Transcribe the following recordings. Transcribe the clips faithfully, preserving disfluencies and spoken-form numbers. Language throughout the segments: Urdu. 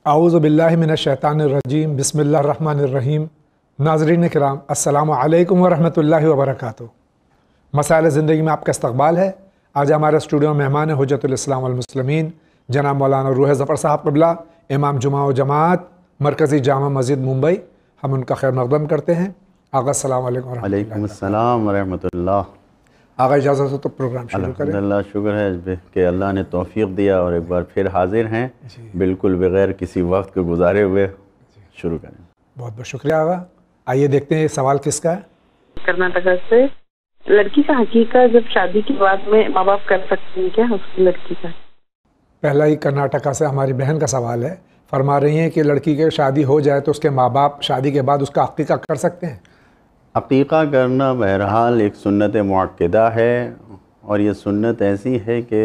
اعوذ باللہ من الشیطان الرجیم، بسم اللہ الرحمن الرحیم۔ ناظرین کرام، السلام علیکم ورحمۃ اللہ وبرکاتہ۔ مسائل زندگی میں آپ کا استقبال ہے۔ آج ہمارے اسٹوڈیو میں مہمان ہیں حجت الاسلام والمسلمین جناب مولانا روح ظفر صاحب قبلہ، امام جمعہ و جماعت مرکزی جامع مسجد ممبئی۔ ہم ان کا خیر مقدم کرتے ہیں۔ آغا السلام علیکم ورحمۃ اللہ۔ وعلیکم السلام ورحمۃ اللہ۔ آغا اجازت ہو تو پروگرام شروع کریں۔ الحمدللہ، شکر ہے کہ اللہ نے توفیق دیا اور ایک بار پھر حاضر ہیں، بالکل بغیر کسی وقت کو گزارے ہوئے شروع کریں۔ بہت بہت شکریہ آغا۔ آئیے دیکھتے ہیں سوال کس کا ہے۔ کرناٹکا سے، لڑکی کا حقیقہ جب شادی کے بعد میں ماں باپ کر سکتے ہیں کیا اس کی لڑکی کا؟ پہلا ہی کرناٹکا سے ہماری بہن کا سوال ہے، فرما رہی ہیں کہ لڑکی کے شادی ہو جائے تو اس کے ماں باپ شادی کے بعد اس کا عقیقہ کر سکتے ہیں؟ عقیقہ کرنا بہرحال ایک سنت مؤکدہ ہے، اور یہ سنت ایسی ہے کہ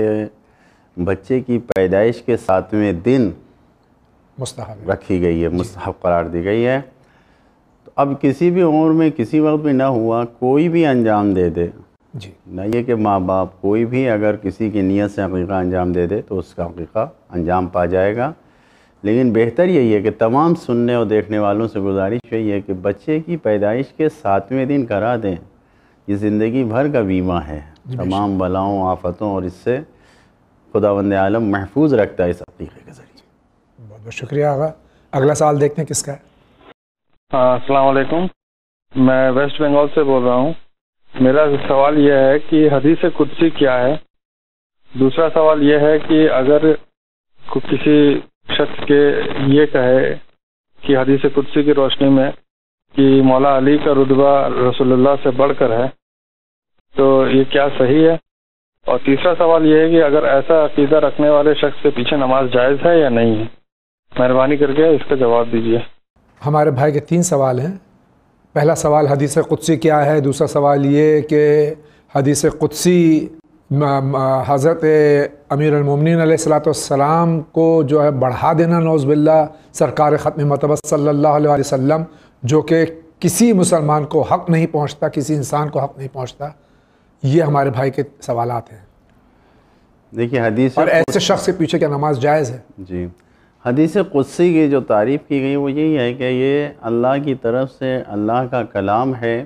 بچے کی پیدائش کے ساتویں دن مستحب رکھی گئی ہے، مستحب قرار دی گئی ہے۔ تو اب کسی بھی عمر میں کسی وقت بھی نہ ہوا، کوئی بھی انجام دے دے، جی، نہ یہ کہ ماں باپ، کوئی بھی اگر کسی کی نیت سے عقیقہ انجام دے دے تو اس کا عقیقہ انجام پا جائے گا۔ لیکن بہتر یہی ہے کہ تمام سننے اور دیکھنے والوں سے گزارش یہی ہے کہ بچے کی پیدائش کے ساتویں دن کرا دیں۔ یہ زندگی بھر کا بیمہ ہے، تمام بلاؤں آفتوں اور اس سے خداوند عالم محفوظ رکھتا ہے اس عقیقے کے ذریعے۔ بہت بہت شکریہ آغا۔ اگلا سوال دیکھتے ہیں کس کا ہے۔ السلام علیکم، میں ویسٹ بنگال سے بول رہا ہوں۔ میرا سوال یہ ہے کہ حدیث قدسی کیا ہے؟ دوسرا سوال یہ ہے کہ اگر کسی شخص کے یہ کہے کہ حدیث قدسی کی روشنی میں کہ مولا علی کا رتبہ رسول اللہ سے بڑھ کر ہے، تو یہ کیا صحیح ہے؟ اور تیسرا سوال یہ ہے کہ اگر ایسا عقیدہ رکھنے والے شخص کے پیچھے نماز جائز ہے یا نہیں ہے؟ مہربانی کر کے اس کا جواب دیجیے۔ ہمارے بھائی کے تین سوال ہیں۔ پہلا سوال حدیث قدسی کیا ہے، دوسرا سوال یہ کہ حدیث قدسی حضرت امیر المومنین علیہ الصلوۃ والسلام کو جو ہے بڑھا دینا، نعوذ باللہ، سرکار ختم مطلب صلی اللہ علیہ وسلم، جو کہ کسی مسلمان کو حق نہیں پہنچتا، کسی انسان کو حق نہیں پہنچتا۔ یہ ہمارے بھائی کے سوالات ہیں۔ دیکھیے حدیث اور ایسے شخص کے پیچھے کیا نماز جائز ہے؟ جی، حدیث قدسی کی جو تعریف کی گئی وہ یہی ہے کہ یہ اللہ کی طرف سے اللہ کا کلام ہے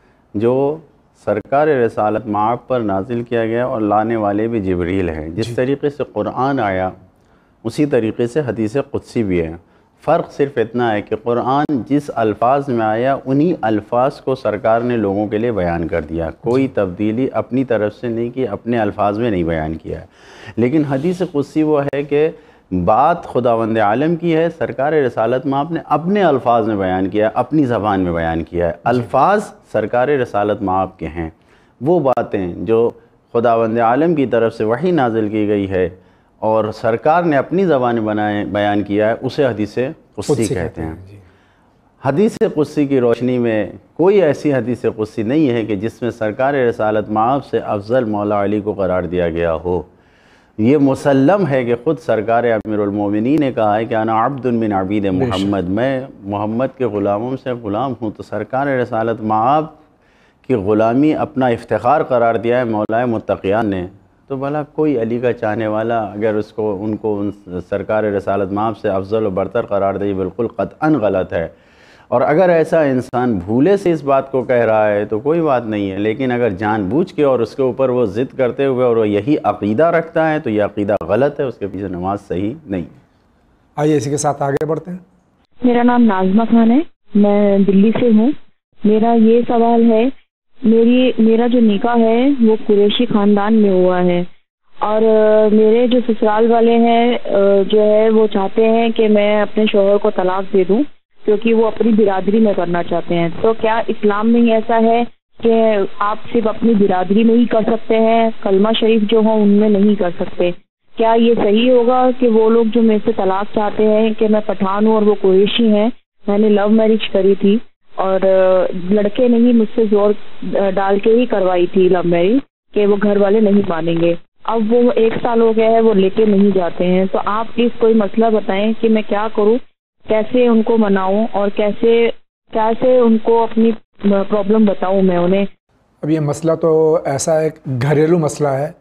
جو سرکار رسالت مآب پر نازل کیا گیا، اور لانے والے بھی جبریل ہیں۔ جس طریقے سے قرآن آیا اسی طریقے سے حدیث قدسی بھی ہے۔ فرق صرف اتنا ہے کہ قرآن جس الفاظ میں آیا انہی الفاظ کو سرکار نے لوگوں کے لیے بیان کر دیا، کوئی تبدیلی اپنی طرف سے نہیں کی، اپنے الفاظ میں نہیں بیان کیا ہے۔ لیکن حدیث قدسی وہ ہے کہ بات خداوند عالم کی ہے، سرکار رسالت مآب نے اپنے الفاظ میں بیان کیا ہے، اپنی زبان میں بیان کیا ہے۔ الفاظ سرکار رسالت مآب کے ہیں، وہ باتیں جو خداوند عالم کی طرف سے وحی نازل کی گئی ہے اور سرکار نے اپنی زبان بنائے بیان کیا ہے، اسے حدیث قدسی کہتے ہیں۔ حدیث قدسی کی روشنی میں کوئی ایسی حدیث قدسی نہیں ہے کہ جس میں سرکار رسالت مآب سے افضل مولا علی کو قرار دیا گیا ہو۔ یہ مسلم ہے کہ خود سرکار امیر المومنین نے کہا ہے کہ انا عبد من عبید محمد، میں محمد کے غلاموں سے غلام ہوں۔ تو سرکار رسالت مآب کی غلامی اپنا افتخار قرار دیا ہے مولا متقیان نے، تو بھلا کوئی علی کا چاہنے والا اگر اس کو ان کو سرکار رسالت مآب سے افضل و برتر قرار دے، بالکل قطعاً غلط ہے۔ اور اگر ایسا انسان بھولے سے اس بات کو کہہ رہا ہے تو کوئی بات نہیں ہے، لیکن اگر جان بوجھ کے اور اس کے اوپر وہ ضد کرتے ہوئے اور وہ یہی عقیدہ رکھتا ہے تو یہ عقیدہ غلط ہے، اس کے پیچھے نماز صحیح نہیں۔ آئیے اسی کے ساتھ آگے بڑھتے ہیں۔ میرا نام ناظمہ خان ہے، میں دلی سے ہوں۔ میرا یہ سوال ہے، میری میرا جو نکاح ہے وہ قریشی خاندان میں ہوا ہے، اور میرے جو سسرال والے ہیں جو ہے وہ چاہتے ہیں کہ میں اپنے شوہر کو طلاق دے دوں کیونکہ وہ اپنی برادری میں کرنا چاہتے ہیں۔ تو کیا اسلام میں ایسا ہے کہ آپ صرف اپنی برادری میں ہی کر سکتے ہیں، کلمہ شریف جو ہوں ان میں نہیں کر سکتے؟ کیا یہ صحیح ہوگا کہ وہ لوگ جو میرے سے طلاق چاہتے ہیں کہ میں پٹھان ہوں اور وہ قریشی ہیں، میں نے لو میرج کری تھی اور لڑکے نے ہی مجھ سے زور ڈال کے ہی کروائی تھی لو میرج کہ وہ گھر والے نہیں مانیں گے، اب وہ ایک سال ہو گیا ہے وہ لے کے نہیں جاتے ہیں، تو آپ پلیز کوئی مسئلہ بتائیں کہ میں کیا کروں، کیسے ان کو مناؤں اور کیسے کیسے ان کو اپنی پرابلم بتاؤں میں انہیں۔ اب یہ مسئلہ تو ایسا ایک گھریلو مسئلہ ہے،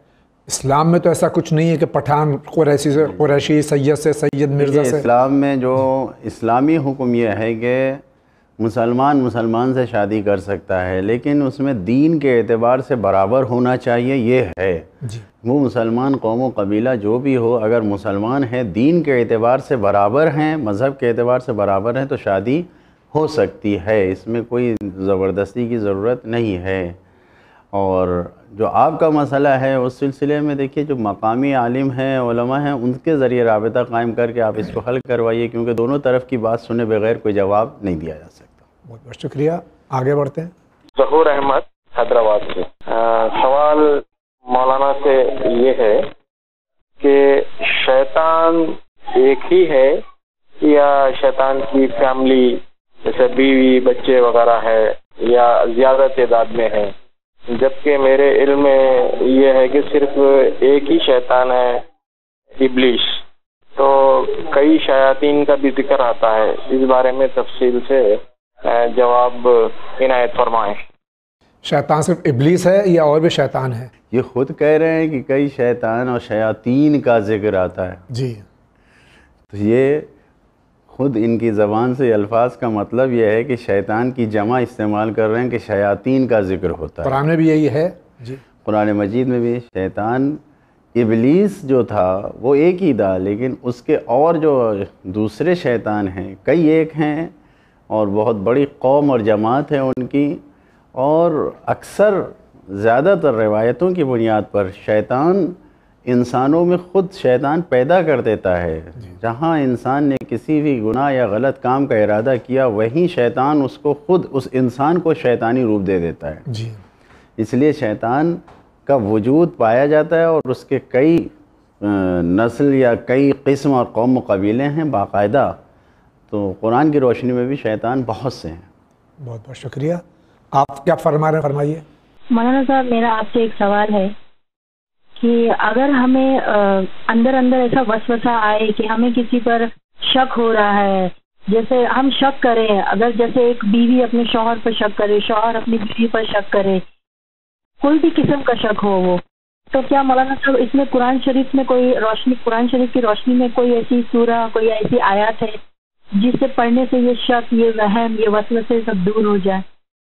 اسلام میں تو ایسا کچھ نہیں ہے کہ پٹھان قریشی سے قریشی، سید سے سید، مرزا سے. اسلام میں جو اسلامی حکم یہ ہے کہ مسلمان مسلمان سے شادی کر سکتا ہے، لیکن اس میں دین کے اعتبار سے برابر ہونا چاہیے، یہ ہے. جی. وہ مسلمان قوم و قبیلہ جو بھی ہو، اگر مسلمان ہیں، دین کے اعتبار سے برابر ہیں، مذہب کے اعتبار سے برابر ہیں، تو شادی ہو سکتی ہے. اس میں کوئی زبردستی کی ضرورت نہیں ہے. اور جو آپ کا مسئلہ ہے اس سلسلے میں دیکھیے، جو مقامی عالم ہیں، علماء ہیں، ان کے ذریعے رابطہ قائم کر کے آپ اس کو حل کروائیے، کیونکہ دونوں طرف کی بات سنے بغیر کوئی جواب نہیں دیا جا سکتا. بہت بہت شکریہ. آگے بڑھتے ہیں. ظہور احمد حیدرآباد سے. سوال مولانا سے یہ ہے کہ شیطان ایک ہی ہے یا شیطان کی فیملی جیسے بیوی بچے وغیرہ ہے یا زیادہ تعداد میں ہے؟ جبکہ میرے علم میں یہ ہے کہ صرف ایک ہی شیطان ہے، ابلیس. تو کئی شیاطین کا بھی ذکر آتا ہے، اس بارے میں تفصیل سے جواب عنایت فرمائیں. شیطان صرف ابلیس ہے یا اور بھی شیطان ہے؟ یہ خود کہہ رہے ہیں کہ کئی شیطان اور شیاطین کا ذکر آتا ہے. جی. تو یہ خود ان کی زبان سے الفاظ کا مطلب یہ ہے کہ شیطان کی جمع استعمال کر رہے ہیں کہ شیاطین کا ذکر ہوتا ہے. قرآن میں بھی یہی ہے. جی. قرآن مجید میں بھی شیطان ابلیس جو تھا وہ ایک ہی تھا، لیکن اس کے اور جو دوسرے شیطان ہیں کئی ایک ہیں، اور بہت بڑی قوم اور جماعت ہے ان کی. اور اکثر زیادہ تر روایتوں کی بنیاد پر شیطان انسانوں میں خود شیطان پیدا کر دیتا ہے. جہاں انسان نے کسی بھی گناہ یا غلط کام کا ارادہ کیا، وہیں شیطان اس کو خود اس انسان کو شیطانی روپ دے دیتا ہے. جی. اس لیے شیطان کا وجود پایا جاتا ہے، اور اس کے کئی نسل یا کئی قسم اور قوم و قبیلے ہیں باقاعدہ. تو قرآن کی روشنی میں بھی شیطان بہت سے ہیں. بہت بہت شکریہ. آپ کیا فرما رہے ہیں، فرمائیے. مولانا صاحب، میرا آپ سے ایک سوال ہے کہ اگر ہمیں اندر اندر ایسا وسوسہ آئے کہ ہمیں کسی پر شک ہو رہا ہے، جیسے ہم شک کریں، اگر جیسے ایک بیوی اپنے شوہر پر شک کرے، شوہر اپنی بیوی پر شک کرے، کوئی بھی قسم کا شک ہو وہ، تو کیا مولانا صاحب اس میں قرآن شریف میں کوئی روشنی، قرآن شریف کی روشنی میں کوئی ایسی سورہ، کوئی ایسی آیات ہے جس سے پڑھنے سے یہ شک، یہ وہم، یہ وسوسے سب دور ہو جائے؟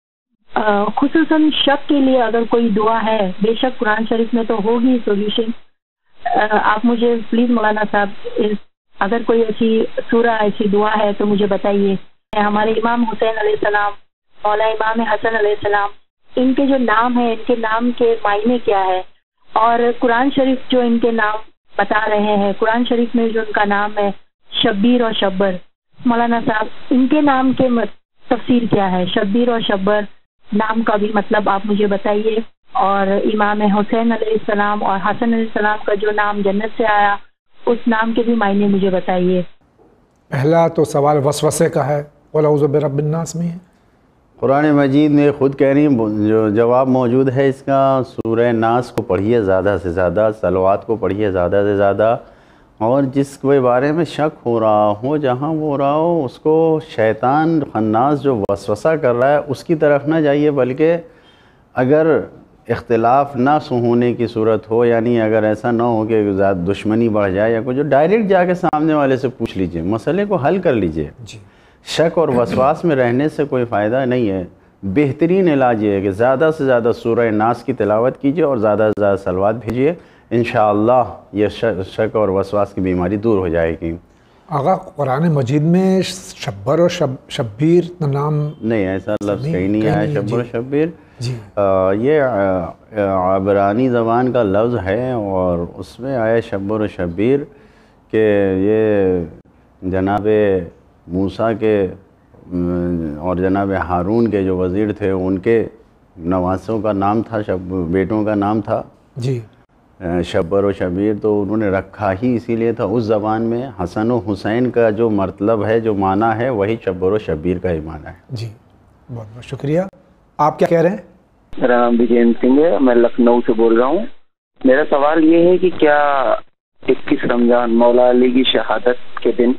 خصوصاً شک کے لیے اگر کوئی دعا ہے، بے شک قرآن شریف میں تو ہوگی سولوشن. آپ مجھے پلیز مولانا صاحب اگر کوئی ایسی سورہ، ایسی دعا ہے تو مجھے بتائیے. ہمارے امام حسین علیہ السلام، مولا امام حسن علیہ السلام، ان کے جو نام ہیں، ان کے نام کے معنی کیا ہے، اور قرآن شریف جو ان کے نام بتا رہے ہیں، قرآن شریف میں جو ان کا نام ہے شبیر اور شبر، مولانا صاحب ان کے نام کے تفسیر کیا ہے؟ شبیر اور شبر نام کا بھی مطلب آپ مجھے بتائیے. اور امام حسین علیہ السلام اور حسن علیہ السلام کا جو نام جنت سے آیا، اس نام کے بھی معنی مجھے بتائیے. پہلا تو سوال وسوسے کا ہے، قل اعوذ برب الناس میں ہے. قرآن مجید میں خود کہہ رہی ہیں، جو جواب موجود ہے اس کا، سورہ ناس کو پڑھیے زیادہ سے زیادہ، صلوات کو پڑھیے زیادہ سے زیادہ. اور جس کے بارے میں شک ہو رہا ہو، جہاں وہ ہو رہا ہو، اس کو شیطان خناس جو وسوسہ کر رہا ہے اس کی طرف نہ جائیے، بلکہ اگر اختلاف نہ ہونے کی صورت ہو، یعنی اگر ایسا نہ ہو کہ زیادہ دشمنی بڑھ جائے یا کچھ، جو ڈائریکٹ جا کے سامنے والے سے پوچھ لیجئے، مسئلے کو حل کر لیجئے. جی. شک اور وسواس میں رہنے سے کوئی فائدہ نہیں ہے. بہترین علاج یہ ہے کہ زیادہ سے زیادہ سورہ ناس کی تلاوت کیجئے اور زیادہ سے زیادہ صلوات بھیجئے. انشاءاللہ یہ شک اور وسواس کی بیماری دور ہو جائے گی. آقا قرآن مجید میں شبر اور شب شبیر نام نہیں، ایسا لفظ کہیں نہیں آیا شبر و شبیر. جی. یہ عبرانی زبان کا لفظ ہے، اور اس میں آیا شبر و شبیر کہ یہ جناب موسیٰ کے اور جناب ہارون کے جو وزیر تھے ان کے نواسوں کا نام تھا، شب بیٹوں کا نام تھا. جی. شبر و شبیر تو انہوں نے رکھا ہی اسی لیے تھا. اس زبان میں حسن و حسین کا جو مطلب ہے، جو معنی ہے، وہی شبر و شبیر کا ہی معنی ہے. جی. بہت بہت شکریہ. آپ کیا کہہ رہے ہیں؟ میرا نام وجین سنگھ ہے، میں لکھنؤ سے بول رہا ہوں. میرا سوال یہ ہے کہ کیا اکیس رمضان مولا علی کی شہادت کے دن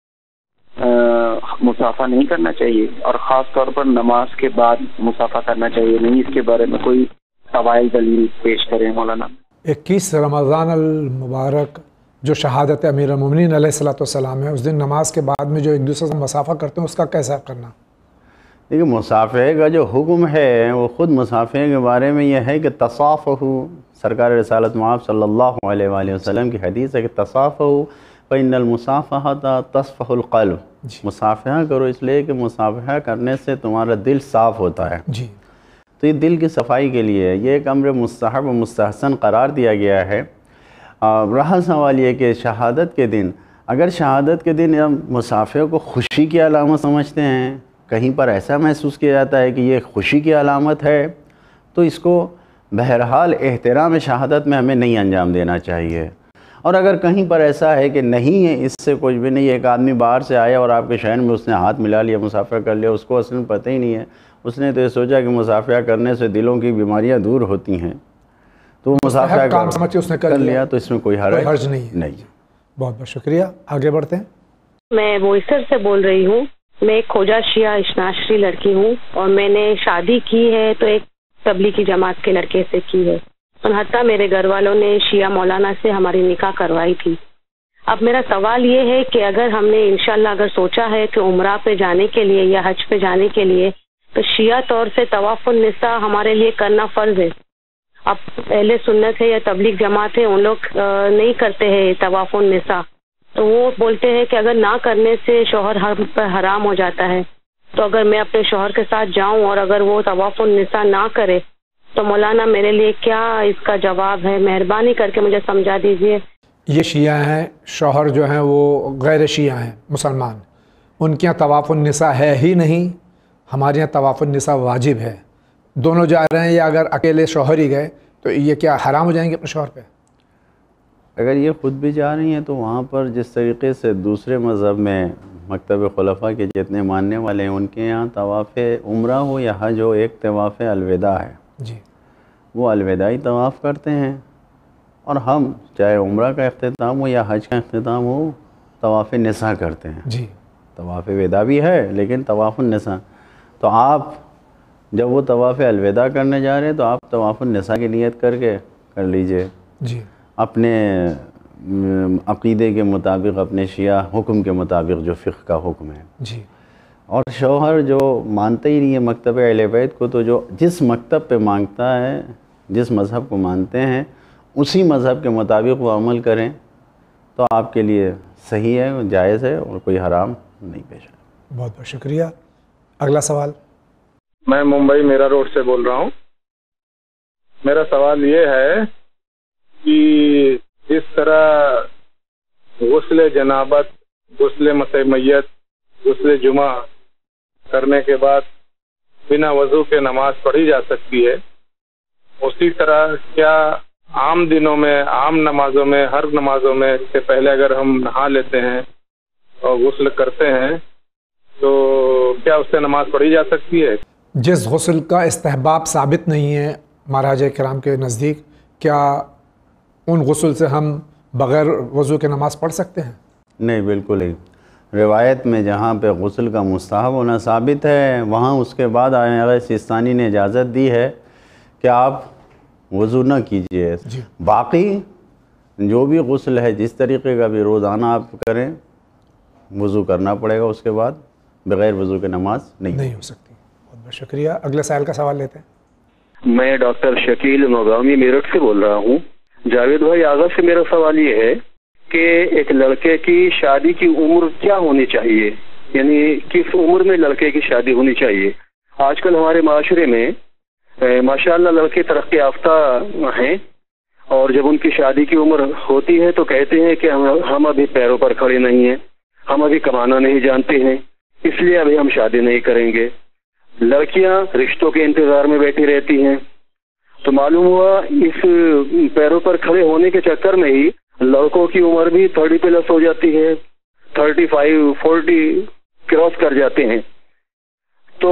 مسافہ نہیں کرنا چاہیے، اور خاص طور پر نماز کے بعد مسافہ کرنا چاہیے نہیں؟ اس کے بارے میں کوئی قواعد دلیل پیش کریں مولانا. اکیس رمضان المبارک جو شہادت امیر المومنین علیہ الصلوۃ والسلام ہے، اس دن نماز کے بعد میں جو ایک دوسرے سے مصافحہ کرتے ہیں، اس کا کیسا کرنا؟ دیکھیے، مصافحے کا جو حکم ہے وہ خود مصافحے کے بارے میں یہ ہے کہ تصافحوا، سرکار رسالت مآب صلی اللہ علیہ وآلہ وسلم کی حدیث ہے کہ تصافحوا فإن المصافحة تصفح القلب، مصافحہ کرو اس لیے کہ مصافحہ کرنے سے تمہارا دل صاف ہوتا ہے. جی، تو یہ دل کی صفائی کے لیے ہے، یہ ایک امر مستحب و مستحسن قرار دیا گیا ہے. رہا سوال یہ کہ شہادت کے دن، اگر شہادت کے دن ہم مصافحے کو خوشی کی علامت سمجھتے ہیں، کہیں پر ایسا محسوس کیا جاتا ہے کہ یہ خوشی کی علامت ہے، تو اس کو بہرحال احترام شہادت میں ہمیں نہیں انجام دینا چاہیے. اور اگر کہیں پر ایسا ہے کہ نہیں ہے، اس سے کچھ بھی نہیں، ایک آدمی باہر سے آیا اور آپ کے شہر میں اس نے ہاتھ ملا لیا، مصافحہ کر لیا، اس کو اصل میں پتہ ہی نہیں ہے، اس نے تو یہ سوچا کہ مصافحہ کرنے سے دلوں کی بیماریاں دور ہوتی ہیں، تو وہ مصافحہ کام سمجھ کے اس نے کر لیا، تو اس میں کوئی حرج حرج نہیں ہے. نہیں. بہت بہت شکریہ. آگے بڑھتے ہیں. میں بوئسر سے بول رہی ہوں. میں ایک کھوجا شیعہ اشناشری لڑکی ہوں، اور میں نے شادی کی ہے تو ایک تبلیغی جماعت کے لڑکے سے کی ہے، اور حتیٰ میرے گھر والوں نے شیعہ مولانا سے ہماری نکاح کروائی تھی. اب میرا سوال یہ ہے کہ اگر ہم نے انشاءاللہ اگر سوچا ہے کہ عمرہ پہ جانے کے لیے یا حج پہ جانے کے لیے، تو شیعہ طور سے طواف النساء ہمارے لیے کرنا فرض ہے. اب اہل سنت ہے یا تبلیغ جماعت ہے، ان لوگ نہیں کرتے ہیں طواف النساء، تو وہ بولتے ہیں کہ اگر نہ کرنے سے شوہر ہم پر حرام ہو جاتا ہے. تو اگر میں اپنے شوہر کے ساتھ جاؤں اور اگر وہ طواف النساء نہ کرے تو مولانا میرے لیے کیا اس کا جواب ہے؟ مہربانی کر کے مجھے سمجھا دیجیے. یہ شیعہ ہیں، شوہر جو ہیں وہ غیر شیعہ ہیں، مسلمان، ان کے یہاں طواف النساء ہے ہی نہیں، ہمارے یہاں طواف النساء واجب ہے. دونوں جا رہے ہیں، یا اگر اکیلے شوہر ہی گئے تو یہ کیا حرام ہو جائیں گے اپنے شوہر پہ؟ اگر یہ خود بھی جا رہی ہیں تو وہاں پر جس طریقے سے دوسرے مذہب میں مکتب خلفاء کے جتنے ماننے والے ہیں، ان کے یہاں طواف عمرہ ہو یا حج ہو، ایک طواف الوداع ہے. جی، وہ الوداعی طواف کرتے ہیں، اور ہم چاہے عمرہ کا اختتام ہو یا حج کا اختتام ہو، طواف نساء کرتے ہیں. جی، طواف وداع بھی ہے لیکن طواف النساء. تو آپ جب وہ طواف الوداع کرنے جا رہے ہیں تو آپ طواف النساء کی نیت کر کے کر لیجئے. جی، اپنے عقیدے کے مطابق، اپنے شیعہ حکم کے مطابق جو فقہ کا حکم ہے. جی. اور شوہر جو مانتا ہی نہیں ہے مکتب اہل بیت کو، تو جو جس مکتب پہ مانگتا ہے، جس مذہب کو مانتے ہیں، اسی مذہب کے مطابق وہ عمل کریں تو آپ کے لیے صحیح ہے، جائز ہے، اور کوئی حرام نہیں پیش ہے. بہت بہت شکریہ. اگلا سوال. میں ممبئی میرا روڈ سے بول رہا ہوں. میرا سوال یہ ہے کہ اس طرح غسل جنابت، غسل مسح میت، غسل جمعہ کرنے کے بعد بنا وضو کے نماز پڑھی جا سکتی ہے، اسی طرح کیا عام دنوں میں، عام نمازوں میں، ہر نمازوں میں سے پہلے اگر ہم نہا لیتے ہیں اور غسل کرتے ہیں تو کیا اس سے نماز پڑھی جا سکتی ہے؟ جس غسل کا استحباب ثابت نہیں ہے مہاراج کرام کے نزدیک، کیا ان غسل سے ہم بغیر وضو کے نماز پڑھ سکتے ہیں؟ نہیں، بالکل ہی. روایت میں جہاں پہ غسل کا مستحب ہونا ثابت ہے، وہاں اس کے بعد آئے سیستانی نے اجازت دی ہے کہ آپ وضو نہ کیجئے. جی. باقی جو بھی غسل ہے، جس طریقے کا بھی روزانہ آپ کریں، وضو کرنا پڑے گا، اس کے بعد بغیر وضو کے نماز نہیں نہیں ہو سکتی. بہت بہت شکریہ. اگلے سائل کا سوال لیتے ہیں. میں ڈاکٹر شکیل مقامی میرٹھ سے بول رہا ہوں. جاوید بھائی، آغاز سے میرا سوال یہ ہے کہ ایک لڑکے کی شادی کی عمر کیا ہونی چاہیے، یعنی کس عمر میں لڑکے کی شادی ہونی چاہیے؟ آج کل ہمارے معاشرے میں ماشاءاللہ لڑکے ترقی یافتہ ہیں، اور جب ان کی شادی کی عمر ہوتی ہے تو کہتے ہیں کہ ہم ابھی پیروں پر کھڑے نہیں ہیں، ہم ابھی کمانا نہیں جانتے ہیں، اس لیے ابھی ہم شادی نہیں کریں گے. لڑکیاں رشتوں کے انتظار میں بیٹھی رہتی ہیں. تو معلوم ہوا اس پیروں پر کھڑے ہونے کے چکر میں ہی لڑکوں کی عمر بھی تھرٹی پلس ہو جاتی ہے، تھرٹی فائیو فورٹی کراس کر جاتے ہیں. تو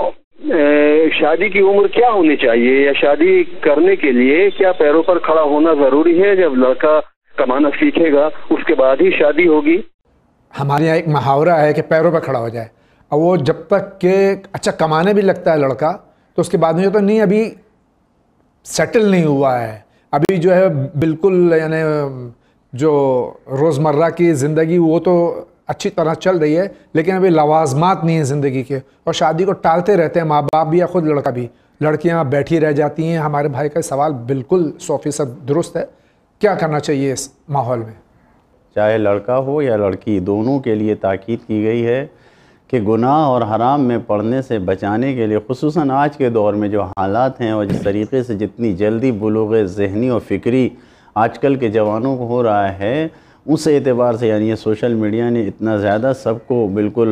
شادی کی عمر کیا ہونی چاہیے، یا شادی کرنے کے لیے کیا پیروں پر کھڑا ہونا ضروری ہے؟ جب لڑکا کمانا سیکھے گا اس کے بعد ہی شادی ہوگی. ہمارے یہاں ایک محاورہ ہے کہ پیروں پہ کھڑا ہو جائے، اور وہ جب تک کہ اچھا کمانے بھی لگتا ہے لڑکا، تو اس کے بعد میں جو تو نہیں ابھی سیٹل نہیں ہوا ہے، ابھی جو ہے بالکل یعنی جو روزمرہ کی زندگی وہ تو اچھی طرح چل رہی ہے، لیکن ابھی لوازمات نہیں ہیں زندگی کے، اور شادی کو ٹالتے رہتے ہیں ماں باپ بھی یا خود لڑکا بھی، لڑکیاں بیٹھی رہ جاتی ہیں۔ ہمارے بھائی کا سوال بالکل سو فیصد درست ہے، کیا کرنا چاہیے اس ماحول میں؟ چاہے لڑکا ہو یا لڑکی، دونوں کے لیے تاکید کی گئی ہے کہ گناہ اور حرام میں پڑنے سے بچانے کے لیے، خصوصاً آج کے دور میں جو حالات ہیں اور جس طریقے سے جتنی جلدی بلوغ ذہنی اور فکری آج کل کے جوانوں کو ہو رہا ہے، اس اعتبار سے یعنی یہ سوشل میڈیا نے اتنا زیادہ سب کو بالکل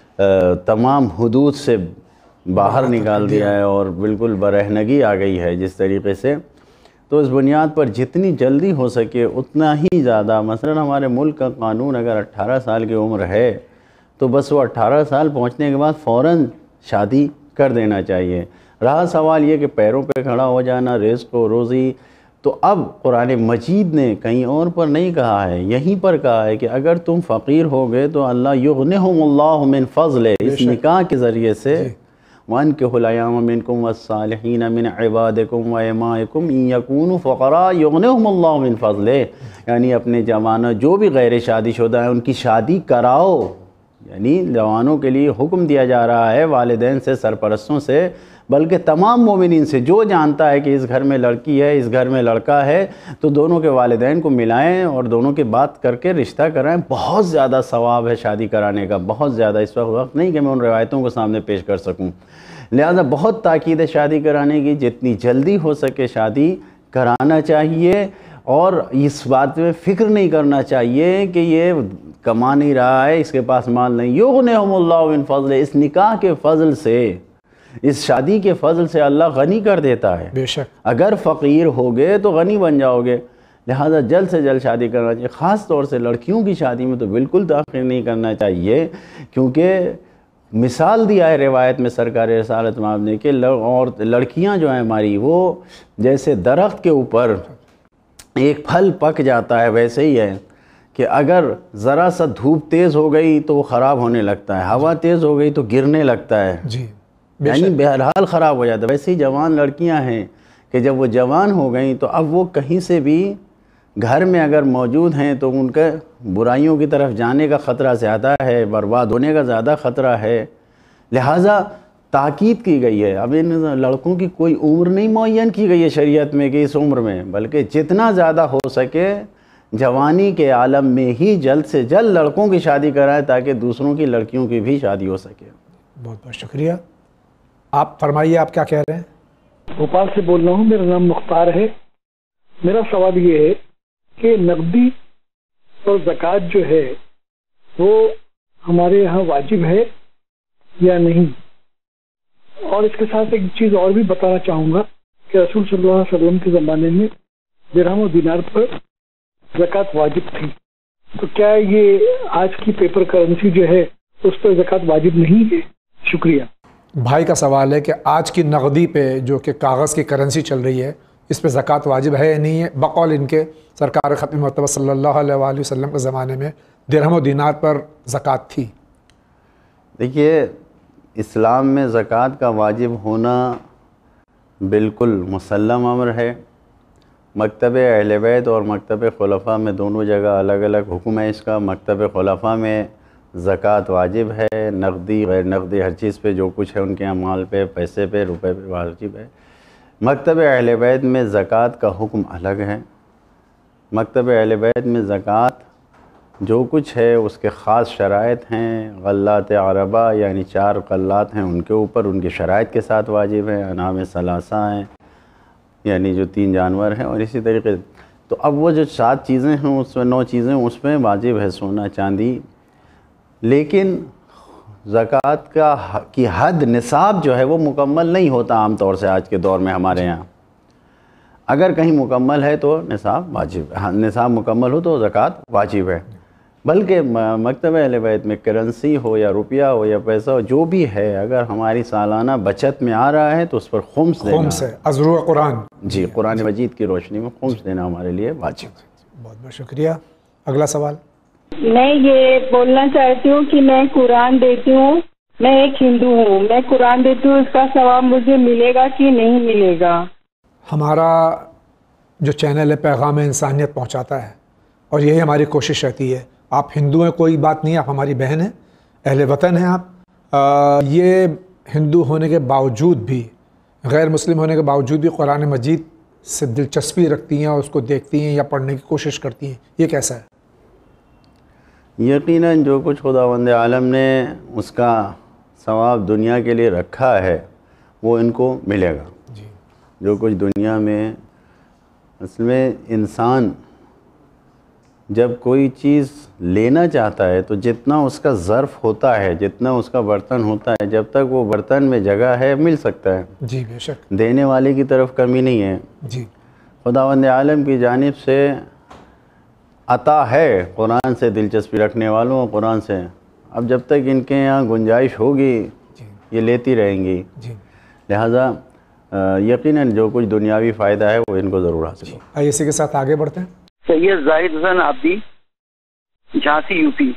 تمام حدود سے باہر نکال دیا ہے اور بالکل برہنگی آ گئی ہے جس طریقے سے، تو اس بنیاد پر جتنی جلدی ہو سکے اتنا ہی زیادہ، مثلا ہمارے ملک کا قانون اگر اٹھارہ سال کی عمر ہے تو بس وہ اٹھارہ سال پہنچنے کے بعد فوراً شادی کر دینا چاہیے۔ رہا سوال یہ کہ پیروں پہ کھڑا ہو جانا، رزق و روزی، تو اب قرآن مجید نے کہیں اور پر نہیں کہا ہے، یہیں پر کہا ہے کہ اگر تم فقیر ہو گئے تو اللہ یغنہم اللہ من فضل، اس نکاح کے ذریعے سے وَأَنكِحُوا الْأَيَامَ مِنكُمْ وَالصَّالِحِينَ مِنْ عِبَادِكُمْ وَإِمَائِكُمْ إِنْ يَكُونُوا فُقَرَاءَ يُغْنِهُمُ اللَّهُ مِنْ فَضْلِهِ، یعنی اپنے جوانوں جو بھی غیر شادی شدہ ہیں ان کی شادی کراؤ، یعنی جوانوں کے لیے حکم دیا جا رہا ہے والدین سے، سرپرستوں سے، بلکہ تمام مومنین سے۔ جو جانتا ہے کہ اس گھر میں لڑکی ہے، اس گھر میں لڑکا ہے، تو دونوں کے والدین کو ملائیں اور دونوں کی بات کر کے رشتہ کرائیں۔ بہت زیادہ ثواب ہے شادی کرانے کا، بہت زیادہ۔ اس وقت وقت نہیں کہ میں ان روایتوں کو سامنے پیش کر سکوں، لہذا بہت تاکید ہے شادی کرانے کی، جتنی جلدی ہو سکے شادی کرانا چاہیے، اور اس بات میں فکر نہیں کرنا چاہیے کہ یہ کما نہیں رہا ہے، اس کے پاس مال نہیں۔ یغنہم اللہ من فضل، اس نکاح کے فضل سے، اس شادی کے فضل سے اللہ غنی کر دیتا ہے۔ بے شک اگر فقیر ہوگے تو غنی بن جاؤ گے، لہذا جلد سے جلد شادی کرنا چاہیے۔ خاص طور سے لڑکیوں کی شادی میں تو بالکل تاخیر نہیں کرنا چاہیے، کیونکہ مثال دیا ہے روایت میں سرکار رسالت مآب نے کہ اور لڑکیاں جو ہیں ہماری، وہ جیسے درخت کے اوپر ایک پھل پک جاتا ہے ویسے ہی ہے کہ اگر ذرا سا دھوپ تیز ہو گئی تو وہ خراب ہونے لگتا ہے، ہوا تیز ہو گئی تو گرنے لگتا ہے، جی یعنی بہرحال خراب ہو جاتا ہے۔ ویسے ہی جوان لڑکیاں ہیں کہ جب وہ جوان ہو گئیں تو اب وہ کہیں سے بھی گھر میں اگر موجود ہیں تو ان کے برائیوں کی طرف جانے کا خطرہ زیادہ ہے، برباد ہونے کا زیادہ خطرہ ہے، لہٰذا تاکید کی گئی ہے۔ اب ان لڑکوں کی کوئی عمر نہیں معین کی گئی ہے شریعت میں کہ اس عمر میں، بلکہ جتنا زیادہ ہو سکے جوانی کے عالم میں ہی جلد سے جلد لڑکوں کی شادی کرائے تاکہ دوسروں کی لڑکیوں کی بھی شادی ہو سکے۔ بہت بہت شکریہ۔ آپ فرمائیے، آپ کیا کہہ رہے ہیں؟ بھوپال سے بول رہا ہوں، میرا نام مختار ہے۔ میرا سوال یہ ہے کہ نقدی اور زکوٰۃ جو ہے وہ ہمارے یہاں واجب ہے یا نہیں؟ اور اس کے ساتھ ایک چیز اور بھی بتانا چاہوں گا کہ رسول صلی اللہ علیہ وسلم کے زمانے میں درہم و دینار پر زکوٰۃ واجب تھی، تو کیا یہ آج کی پیپر کرنسی جو ہے اس پر زکوٰۃ واجب نہیں ہے؟ شکریہ۔ بھائی کا سوال ہے کہ آج کی نقدی پہ جو کہ کاغذ کی کرنسی چل رہی ہے، اس پہ زکوٰۃ واجب ہے یا نہیں ہے؟ بقول ان کے سرکار ختم مرتبہ صلی اللہ علیہ وآلہ وسلم کے زمانے میں درہم و دینار پر زکوٰۃ تھی۔ دیکھیے، اسلام میں زکوٰۃ کا واجب ہونا بالکل مسلم امر ہے۔ مکتب اہل بیت اور مکتب خلفاء میں دونوں جگہ الگ الگ حکم ہے اس کا۔ مکتب خلفاء میں زکوٰۃ واجب ہے، نقدی غیر نقدی ہر چیز پہ جو کچھ ہے ان کے اعمال پہ، پیسے پہ، روپے پہ واجب ہے۔ مکتب اہل بیت میں زکوٰۃ کا حکم الگ ہے۔ مکتب اہل بیت میں زکوٰۃ جو کچھ ہے اس کے خاص شرائط ہیں، غلات عربہ یعنی چار غلات ہیں ان کے اوپر ان کی شرائط کے ساتھ واجب ہے، انعام ثلاثہ ہیں یعنی جو تین جانور ہیں، اور اسی طریقے تو اب وہ جو سات چیزیں ہیں اس میں نو چیزیں اس میں واجب ہے سونا چاندی، لیکن زکوٰۃ کا کی حد نصاب جو ہے وہ مکمل نہیں ہوتا عام طور سے آج کے دور میں ہمارے یہاں۔ اگر کہیں مکمل ہے تو نصاب واجب ہے، نصاب مکمل ہو تو زکوٰۃ واجب ہے۔ بلکہ مکتب اہل بیت میں کرنسی ہو یا روپیہ ہو یا پیسہ ہو جو بھی ہے، اگر ہماری سالانہ بچت میں آ رہا ہے تو اس پر خمس دینا، خمس ہے از روح قرآن، جی قرآن مجید کی روشنی میں خمس دینا ہمارے لیے واجب ہے۔ بہت بہت شکریہ۔ اگلا سوال۔ میں یہ بولنا چاہتی ہوں کہ میں قرآن دیتی ہوں، میں ایک ہندو ہوں، میں قرآن دیتی ہوں، اس کا ثواب مجھے ملے گا کہ نہیں ملے گا؟ ہمارا جو چینل ہے پیغام انسانیت پہنچاتا ہے، اور یہی ہماری کوشش رہتی ہے. آپ ہندو ہیں کوئی بات نہیں، آپ ہماری بہن ہیں، اہل وطن ہیں آپ. آ, یہ ہندو ہونے کے باوجود بھی، غیر مسلم ہونے کے باوجود بھی قرآن مجید سے دلچسپی رکھتی ہیں اور اس کو دیکھتی ہیں یا پڑھنے کی کوشش کرتی ہیں، یہ کیسا ہے؟ یقیناً جو کچھ خداوند عالم نے اس کا ثواب دنیا کے لیے رکھا ہے وہ ان کو ملے گا. جی. جو کچھ دنیا میں، اصل میں انسان جب کوئی چیز لینا چاہتا ہے تو جتنا اس کا ظرف ہوتا ہے، جتنا اس کا برتن ہوتا ہے، جب تک وہ برتن میں جگہ ہے مل سکتا ہے. جی بے شک. دینے والے کی طرف کمی نہیں ہے. جی. خداوند عالم کی جانب سے عطا ہے قرآن سے دلچسپی رکھنے والوں، قرآن سے. اب جب تک ان کے یہاں گنجائش ہوگی یہ لیتی رہیں گی. جی. لہٰذا یقیناً جو کچھ دنیاوی فائدہ ہے وہ ان کو ضرور حاصل ہو. آئیے اسی کے ساتھ آگے بڑھتے ہیں. Syed Zahid Hasan Abidi, Jhansi U P.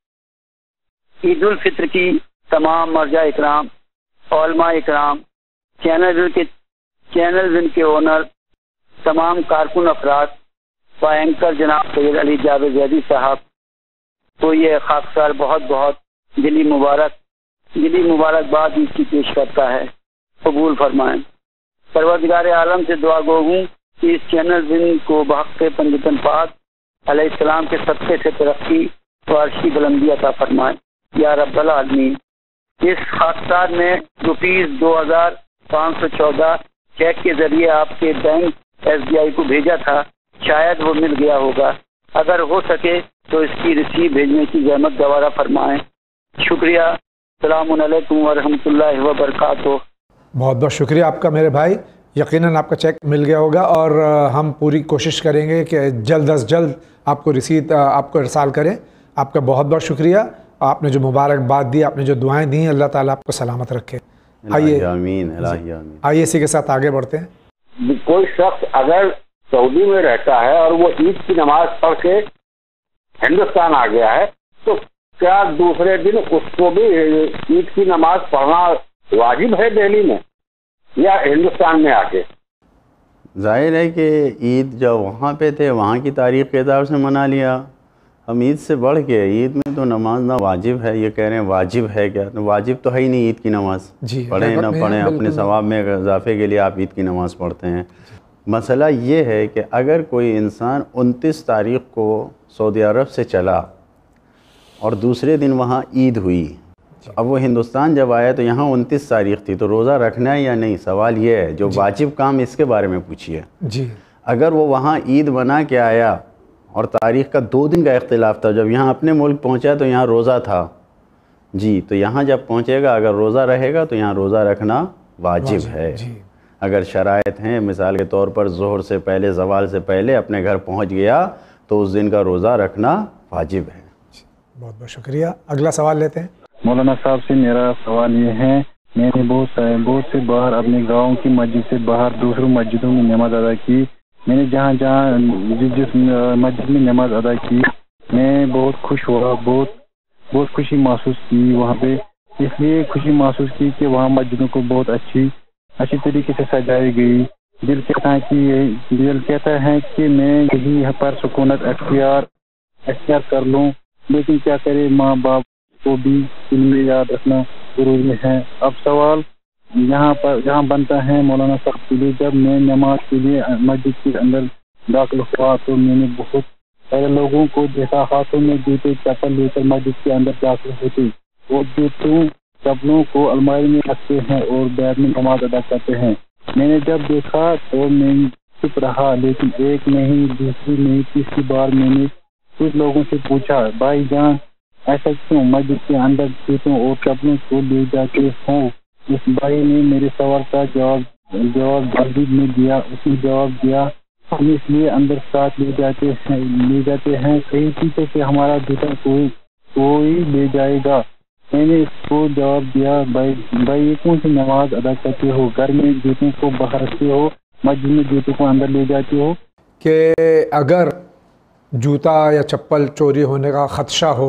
عید الفطر کی تمام مرجع اکرام، علماء اکرام، چینل کے چینل ان کے اونر، تمام کارکن افراد و اینکر جناب سید علی جاوید زیدی صاحب تو یہ خاکسار بہت بہت دلی مبارک دلی مبارکباد اس کی پیش کرتا ہے. قبول فرمائیں. پروردگار عالم سے دعا گو ہوں کہ اس چینل زن کو بحق پنجتن پاک علیہ السلام کے صدقے سے ترقی و عرشی بلندی عطا فرمائے یا رب العالمین. اس خاکسار نے روپیز دو ہزار پانچ سو چودہ چیک کے ذریعے آپ کے بینک ایس بی آئی کو بھیجا تھا، شاید وہ مل گیا ہوگا. اگر ہو سکے تو اس کی رسید بھیجنے کی زحمت گوارا فرمائیں. شکریہ. السلام علیکم ورحمۃ اللہ وبرکاتہ. بہت بہت شکریہ آپ کا میرے بھائی. یقیناً آپ کا چیک مل گیا ہوگا اور ہم پوری کوشش کریں گے کہ جلد از جلد آپ کو رسید آپ کو ارسال کریں. آپ کا بہت بہت شکریہ. آپ نے جو مبارکباد دی، آپ نے جو دعائیں دی، اللہ تعالیٰ آپ کو سلامت رکھے. آئیے آمین الہی آمین. آئیے اسی کے ساتھ آگے بڑھتے ہیں. کوئی شخص اگر سعودی میں رہتا ہے اور وہ عید کی نماز پڑھ کے ہندوستان آ گیا ہے تو کیا دوسرے دن اس کو بھی عید کی نماز پڑھنا واجب ہے دہلی میں یا ہندوستان میں آ کے؟ ظاہر ہے کہ عید جب وہاں پہ تھے وہاں کی تاریخ کے اعتبار سے منا لیا. ہم عید سے بڑھ کے عید میں تو نماز نہ واجب ہے، یہ کہہ رہے ہیں واجب ہے کیا؟ واجب تو ہے ہی نہیں عید کی نماز. جی پڑھیں نہ پڑھیں اپنے ثواب میں اضافے کے لیے آپ عید کی نماز پڑھتے ہیں. مسئلہ یہ ہے کہ اگر کوئی انسان انتیس تاریخ کو سعودی عرب سے چلا اور دوسرے دن وہاں عید ہوئی، اب وہ ہندوستان جب آیا تو یہاں انتیس تاریخ تھی، تو روزہ رکھنا ہے یا نہیں؟ سوال یہ ہے. جو واجب کام اس کے بارے میں پوچھیے. جی. اگر وہ وہاں عید بنا کے آیا اور تاریخ کا دو دن کا اختلاف تھا، جب یہاں اپنے ملک پہنچا تو یہاں روزہ تھا، جی تو یہاں جب پہنچے گا اگر روزہ رہے گا تو یہاں روزہ رکھنا واجب ہے. اگر شرائط ہیں، مثال کے طور پر ظہر سے پہلے، زوال سے پہلے اپنے گھر پہنچ گیا تو اس دن کا روزہ رکھنا واجب ہے. بہت بہت شکریہ. اگلا سوال لیتے ہیں. مولانا صاحب سے میرا سوال یہ ہے، میں نے بہت سارے بہت سے باہر اپنے گاؤں کی مسجد سے باہر دوسروں مسجدوں میں نماز ادا کی. میں نے جہاں جہاں جس جس مسجد میں نماز ادا کی میں بہت خوش ہوا، بہت بہت خوشی محسوس کی وہاں پہ. اس لیے خوشی محسوس کی کہ وہاں مسجدوں کو بہت اچھی اچھی طریقے سے سجائی گئی. دل کہتا ہے کہ دل کہتا ہے کہ میں یہیں پر سکونت اختیار اختیار کر لوں، لیکن کیا کرے، ماں باپ کو بھی دل میں یاد رکھنا ضروری ہے. اب سوال یہاں پر یہاں بنتا ہے مولانا صاحب کے لیے، جب میں نماز کے لیے مسجد کے اندر داخل ہوا تو میں نے بہت سارے لوگوں کو دیکھا ہاتھوں میں جوتے چپل لے کر مسجد کے اندر داخل ہوتے. وہ جوتوں چپلوں کو الماری میں رکھتے ہیں اور بیت میں نماز ادا کرتے ہیں. میں نے جب دیکھا تو میں چپ رہا، لیکن ایک نہیں، دوسری نہیں، تیسری بار میں نے کچھ لوگوں سے پوچھا، بھائی جان ایسا کیوں مسجد کے اندر جوتوں اور چپلوں کو لے جاتے ہوں؟ اس بھائی نے میرے سوال کا جواب جواب جلدی میں دیا. اس نے جواب دیا، ہم اس لیے اندر ساتھ لے جاتے ہیں لے جاتے ہیں کہیں پیچھے سے ہمارا جوتا کوئی کوئی لے جائے گا. میں نے اس کو جواب دیا، بھائی بھائی یہ کون سی نماز ادا کرتے ہو؟ گھر میں جوتوں کو باہر رکھتے ہو، مسجد میں جوتوں کو اندر لے جاتے ہو؟ کہ اگر جوتا یا چپل چوری ہونے کا خدشہ ہو،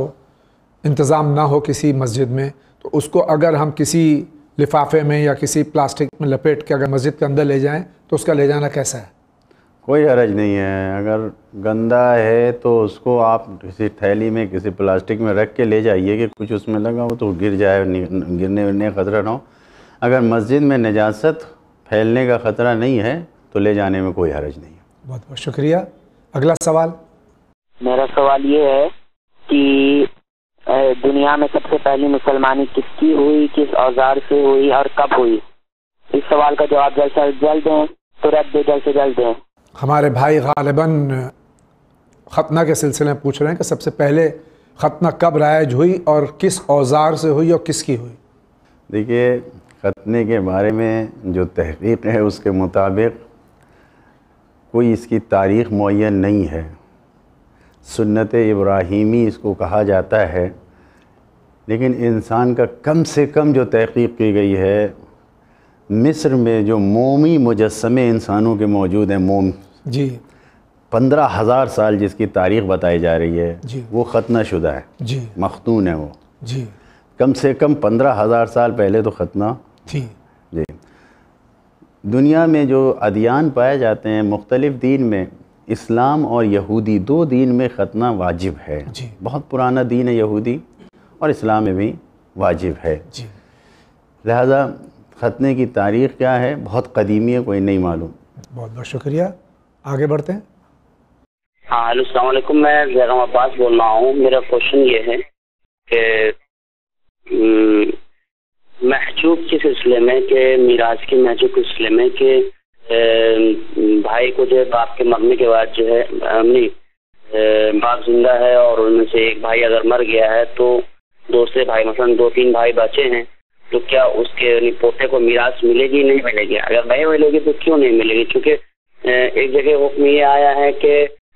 انتظام نہ ہو کسی مسجد میں، تو اس کو اگر ہم کسی لفافے میں یا کسی پلاسٹک میں لپیٹ کے اگر مسجد کے اندر لے جائیں تو اس کا لے جانا کیسا ہے؟ کوئی حرج نہیں ہے. اگر گندا ہے تو اس کو آپ کسی تھیلی میں کسی پلاسٹک میں رکھ کے لے جائیے کہ کچھ اس میں لگا ہو تو گر جائے, گرنے ورنے کا خطرہ نہ ہو. اگر مسجد میں نجاست پھیلنے کا خطرہ نہیں ہے تو لے جانے میں کوئی حرج نہیں ہے. بہت بہت شکریہ. اگلا سوال. میرا سوال یہ ہے کہ دنیا میں سب سے پہلی مسلمانی کس کی ہوئی, کس اوزار سے ہوئی اور کب ہوئی؟ اس سوال کا جواب جلد سے جلد دیں, ترنت دے جلد سے جلد دیں. ہمارے بھائی غالباً ختنہ کے سلسلے میں پوچھ رہے ہیں کہ سب سے پہلے ختنہ کب رائج ہوئی اور کس اوزار سے ہوئی اور کس کی ہوئی؟ دیکھیے, ختنے کے بارے میں جو تحقیق ہے اس کے مطابق کوئی اس کی تاریخ معین نہیں ہے. سنت ابراہیمی اس کو کہا جاتا ہے, لیکن انسان کا کم سے کم جو تحقیق کی گئی ہے, مصر میں جو مومی مجسمے انسانوں کے موجود ہیں, موم جی پندرہ ہزار سال جس کی تاریخ بتائی جا رہی ہے, جی وہ ختنہ شدہ ہے, جی مختون ہے وہ. جی کم سے کم پندرہ ہزار سال پہلے تو ختنہ تھی. جی دنیا میں جو ادیان پائے جاتے ہیں مختلف دین میں, اسلام اور یہودی دو دین میں ختنہ واجب ہے. جی بہت پرانا دین ہے یہودی, اور اسلام میں بھی واجب ہے. جی لہذا ختنے کی تاریخ کیا ہے بہت قدیمی ہے, کوئی نہیں معلوم. بہت بہت شکریہ. آگے بڑھتے ہیں. ہاں ہلو السلام علیکم, میں زیرم عباس بول رہا ہوں. میرا کوشچن یہ ہے کہ محجوب کے سلسلے میں, کہ میراث کے محجوب کے سلسلے میں, کہ بھائی کو جو ہے باپ کے مرنے کے بعد جو ہے نہیں باپ زندہ ہے اور ان میں سے ایک بھائی اگر مر گیا ہے تو دوسرے بھائی مثلا دو تین بھائی بچے ہیں, تو کیا اس کے پوتے کو میراث ملے گی نہیں ملے گی؟ اگر نہیں ملے گی تو کیوں نہیں ملے گی؟ کیونکہ ایک جگہ حکم یہ آیا ہے کہ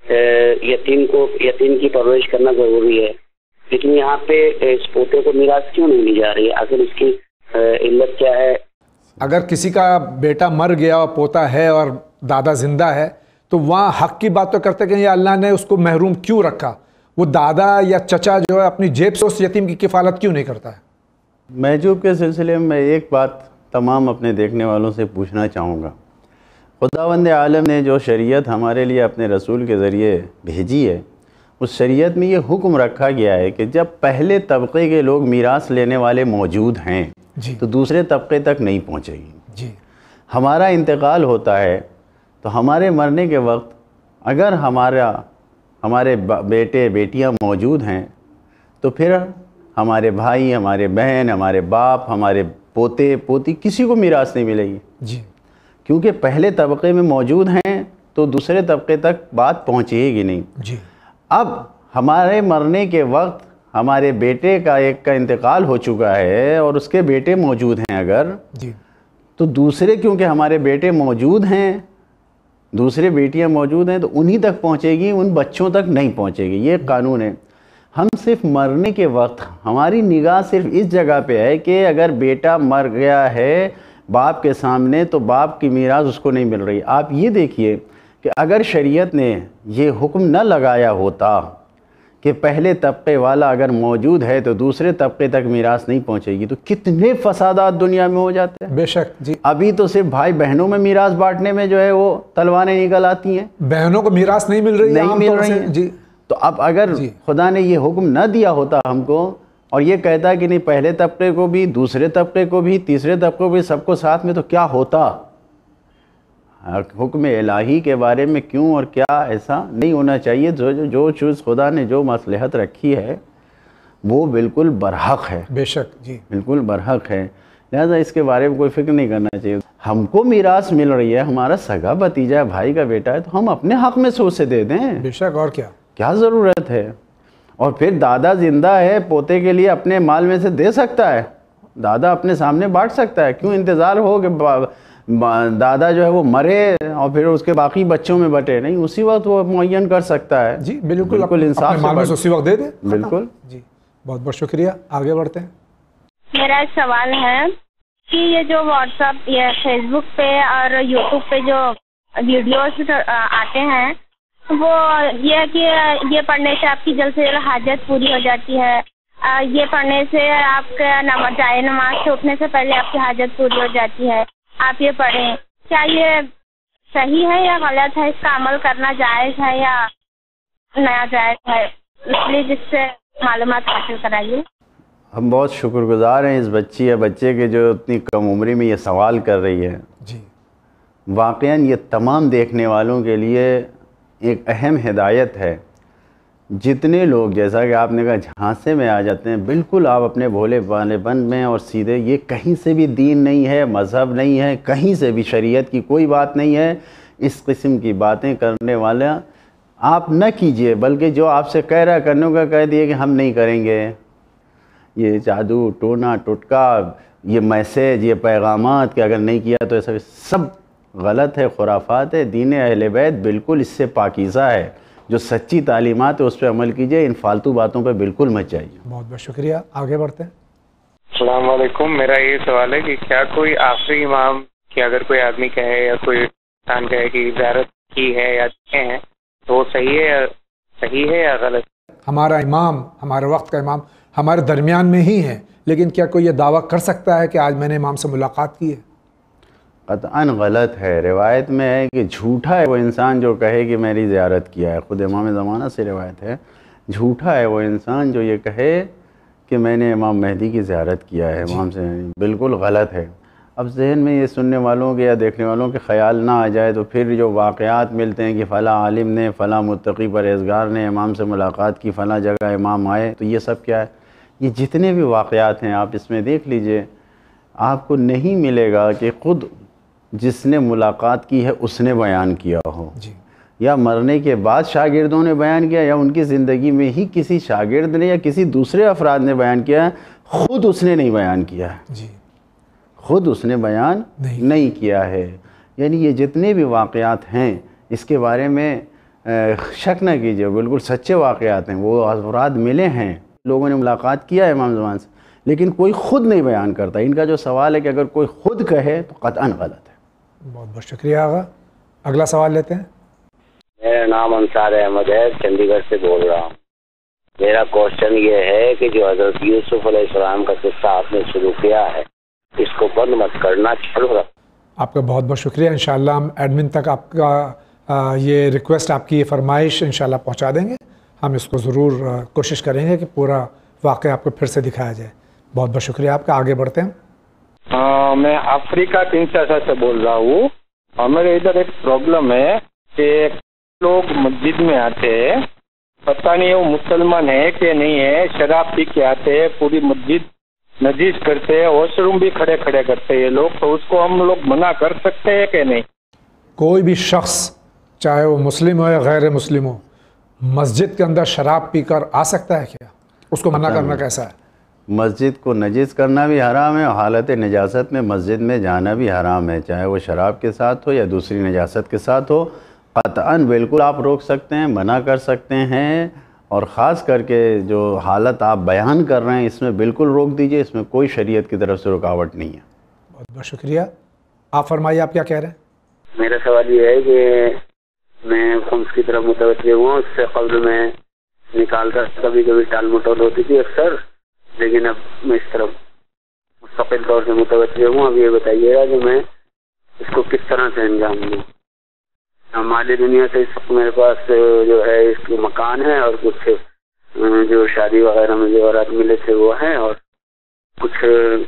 یتیم کو یتیم کی پرورش کرنا ضروری ہے, لیکن یہاں پہ اس پوتے کو میراث کیوں نہیں لی جا رہی ہے؟ آخر اس کی علت کیا ہے؟ اگر کسی کا بیٹا مر گیا اور پوتا ہے اور دادا زندہ ہے تو وہاں حق کی بات تو کرتے کہ یہ اللہ نے اس کو محروم کیوں رکھا؟ وہ دادا یا چچا جو ہے اپنی جیب سے اس یتیم کی کفالت کیوں نہیں کرتا ہے؟ محجوب کے سلسلے میں ایک بات تمام اپنے دیکھنے والوں سے پوچھنا چاہوں گا. خداوند عالم نے جو شریعت ہمارے لیے اپنے رسول کے ذریعے بھیجی ہے, اس شریعت میں یہ حکم رکھا گیا ہے کہ جب پہلے طبقے کے لوگ میراث لینے والے موجود ہیں جی تو دوسرے طبقے تک نہیں پہنچے گی. جی ہمارا انتقال ہوتا ہے تو ہمارے مرنے کے وقت اگر ہمارا ہمارے بیٹے بیٹیاں موجود ہیں تو پھر ہمارے بھائی, ہمارے بہن, ہمارے باپ, ہمارے پوتے پوتی کسی کو میراث نہیں ملے گی. جی کیونکہ پہلے طبقے میں موجود ہیں تو دوسرے طبقے تک بات پہنچے گی نہیں. جی اب ہمارے مرنے کے وقت ہمارے بیٹے کا ایک کا انتقال ہو چکا ہے اور اس کے بیٹے موجود ہیں اگر, جی تو دوسرے کیونکہ ہمارے بیٹے موجود ہیں, دوسرے بیٹیاں موجود ہیں تو انہی تک پہنچے گی, ان بچوں تک نہیں پہنچے گی. یہ قانون ہے. ہم صرف مرنے کے وقت ہماری نگاہ صرف اس جگہ پہ ہے کہ اگر بیٹا مر گیا ہے باپ کے سامنے تو باپ کی میراث اس کو نہیں مل رہی. آپ یہ دیکھیے کہ اگر شریعت نے یہ حکم نہ لگایا ہوتا کہ پہلے طبقے والا اگر موجود ہے تو دوسرے طبقے تک میراث نہیں پہنچے گی تو کتنے فسادات دنیا میں ہو جاتے ہیں. بے شک. جی ابھی تو صرف بھائی بہنوں میں میراث بانٹنے میں جو ہے وہ تلواریں نکل آتی ہیں, بہنوں کو میراث نہیں مل رہی نہیں مل رہی ہیں. جی تو اب اگر خدا نے یہ حکم نہ دیا ہوتا ہم کو اور یہ کہتا کہ نہیں پہلے طبقے کو بھی, دوسرے طبقے کو بھی, تیسرے طبقے کو بھی, سب کو ساتھ میں, تو کیا ہوتا؟ حکم الہی کے بارے میں کیوں اور کیا ایسا نہیں ہونا چاہیے. جو جو چیز خدا نے جو مصلحت رکھی ہے وہ بالکل برحق ہے. بے شک. جی بالکل برحق ہے. لہذا اس کے بارے میں کوئی فکر نہیں کرنا چاہیے. ہم کو میراث مل رہی ہے, ہمارا سگا بھتیجا ہے, بھائی کا بیٹا ہے, تو ہم اپنے حق میں سے اسے دے دیں. بے شک. اور کیا کیا ضرورت ہے؟ اور پھر دادا زندہ ہے, پوتے کے لیے اپنے مال میں سے دے سکتا ہے, دادا اپنے سامنے بانٹ سکتا ہے. کیوں انتظار ہو کہ دادا جو ہے وہ مرے اور پھر اس کے باقی بچوں میں بٹے؟ نہیں, اسی وقت وہ معین کر سکتا ہے. جی بالکل. بالکل انصاف سے اسی وقت دے دے. بالکل. جی بہت بہت شکریہ. آگے بڑھتے ہیں. میرا ایک سوال ہے کہ یہ جو واٹس ایپ یا فیس بک پہ اور یوٹیوب پہ جو ویڈیوز آتے ہیں وہ یہ کہ یہ پڑھنے سے آپ کی جلد سے جلد حاجت پوری ہو جاتی ہے, یہ پڑھنے سے آپ کا نماز جائے نماز سے اٹھنے سے پہلے آپ کی حاجت پوری ہو جاتی ہے, آپ یہ پڑھیں, کیا یہ صحیح ہے یا غلط ہے، اس کا عمل کرنا جائز ہے یا ناجائز ہے، اس لیے جس سے معلومات حاصل کرائیے۔ ہم بہت شکر گزار ہیں اس بچی یا بچے کے جو اتنی کم عمری میں یہ سوال کر رہی ہے۔ جی واقعاً یہ تمام دیکھنے والوں کے لیے ایک اہم ہدایت ہے۔ جتنے لوگ جیسا کہ آپ نے کہا جھانسے میں آ جاتے ہیں، بالکل آپ اپنے بھولے والے بن میں اور سیدھے، یہ کہیں سے بھی دین نہیں ہے، مذہب نہیں ہے، کہیں سے بھی شریعت کی کوئی بات نہیں ہے، اس قسم کی باتیں کرنے والا آپ نہ کیجئے، بلکہ جو آپ سے کہہ رہا ہے کرنے کا کہہ دیے کہ ہم نہیں کریں گے۔ یہ جادو ٹونا ٹٹکا، یہ میسیج، یہ پیغامات کہ اگر نہیں کیا تو ایسا، سب غلط ہے، خرافات ہے۔ دین اہل بیت بالکل اس سے پاکیزہ ہے، جو سچی تعلیمات ہے اس پہ عمل کیجئے، ان فالتو باتوں پہ بالکل مت جائیے۔ بہت بہت شکریہ، آگے بڑھتے ہیں۔ السلام علیکم، میرا یہ سوال ہے کہ کیا کوئی آخری امام کہ اگر کوئی آدمی کہے یا کوئی انسان کہے کہ زیارت کی ہے یا دیکھے ہیں تو وہ صحیح ہے یا صحیح ہے یا غلط؟ ہمارا امام، ہمارے وقت کا امام ہمارے درمیان میں ہی ہے، لیکن کیا کوئی یہ دعویٰ کر سکتا ہے کہ آج میں نے امام سے ملاقات کی ہے؟ قطعاً غلط ہے۔ روایت میں ہے کہ جھوٹا ہے وہ انسان جو کہے کہ میری زیارت کیا ہے، خود امام زمانہ سے روایت ہے، جھوٹا ہے وہ انسان جو یہ کہے کہ میں نے امام مہدی کی زیارت کیا ہے، امام سے، بالکل غلط ہے۔ اب ذہن میں یہ سننے والوں کے یا دیکھنے والوں کے خیال نہ آ جائے تو پھر جو واقعات ملتے ہیں کہ فلاں عالم نے، فلاں متقی پرہیزگار نے امام سے ملاقات کی، فلاں جگہ امام آئے، تو یہ سب کیا ہے؟ یہ جتنے بھی واقعات ہیں آپ اس میں دیکھ لیجئے، آپ کو نہیں ملے گا کہ خود جس نے ملاقات کی ہے اس نے بیان کیا ہو، جی، یا مرنے کے بعد شاگردوں نے بیان کیا، یا ان کی زندگی میں ہی کسی شاگرد نے یا کسی دوسرے افراد نے بیان کیا ہے، خود اس نے نہیں بیان کیا ہے، جی، خود اس نے بیان نہیں نہیں کیا ہے۔ یعنی یہ جتنے بھی واقعات ہیں اس کے بارے میں شک نہ کیجیے، بالکل سچے واقعات ہیں، وہ افراد ملے ہیں، لوگوں نے ملاقات کیا ہے امام زمان سے، لیکن کوئی خود نہیں بیان کرتا۔ ان کا جو سوال ہے کہ اگر کوئی خود کہے تو قطعاً غلط ہے۔ بہت بہت شکریہ آغا، اگلا سوال لیتے ہیں۔ میرا نام انصار احمد ہے، چنڈی گڑھ سے بول رہا ہوں۔ میرا کوشچن یہ ہے کہ جو حضرت یوسف علیہ السلام کا قصہ آپ نے شروع کیا ہے اس کو بند مت کرنا، چالو رکھ۔ آپ کا بہت بہت شکریہ، انشاءاللہ ہم ایڈمن تک آپ کا آ, یہ ریکویسٹ، آپ کی یہ فرمائش انشاءاللہ پہنچا دیں گے۔ ہم اس کو ضرور آ, کوشش کریں گے کہ پورا واقعہ آپ کو پھر سے دکھایا جائے۔ بہت بہت شکریہ آپ کا، آگے بڑھتے ہیں۔ ہاں، میں افریقہ کنشاسا سے بول رہا ہوں، اور میرے ادھر ایک پرابلم ہے کہ لوگ مسجد میں آتے ہیں، پتہ نہیں وہ مسلمان ہے کہ نہیں ہے، شراب پی کے آتے ہیں، پوری مسجد نجیس کرتے ہیں، واش روم بھی کھڑے کھڑے کرتے ہیں یہ لوگ، تو اس کو ہم لوگ منع کر سکتے ہیں کہ نہیں؟ کوئی بھی شخص چاہے وہ مسلم ہو یا غیر مسلم ہو، مسجد کے اندر شراب پی کر آ سکتا ہے کیا؟ اس کو منع کرنا کیسا ہے؟ مسجد کو نجس کرنا بھی حرام ہے، اور حالت نجاست میں مسجد میں جانا بھی حرام ہے، چاہے وہ شراب کے ساتھ ہو یا دوسری نجاست کے ساتھ ہو۔ قطعاً بالکل آپ روک سکتے ہیں، منع کر سکتے ہیں، اور خاص کر کے جو حالت آپ بیان کر رہے ہیں اس میں بالکل روک دیجئے، اس میں کوئی شریعت کی طرف سے رکاوٹ نہیں ہے۔ بہت بہت شکریہ، آپ فرمائیے، آپ کیا کہہ رہے ہیں؟ میرا سوال یہ ہے کہ میں خمس کی طرف متوجہ ہوا، اس سے قبل میں نکالتا کبھی کبھی ٹال مٹول ہوتی تھی اکثر، لیکن اب میں اس طرف مستقل طور سے متوجہ ہوں۔ اب یہ بتائیے گا کہ میں اس کو کس طرح سے انجام دوں۔ مالی دنیا سے اس وقت میرے پاس جو ہے اس کی مکان ہے، اور کچھ جو شادی وغیرہ میں زیورات ملے تھے وہ ہیں، اور کچھ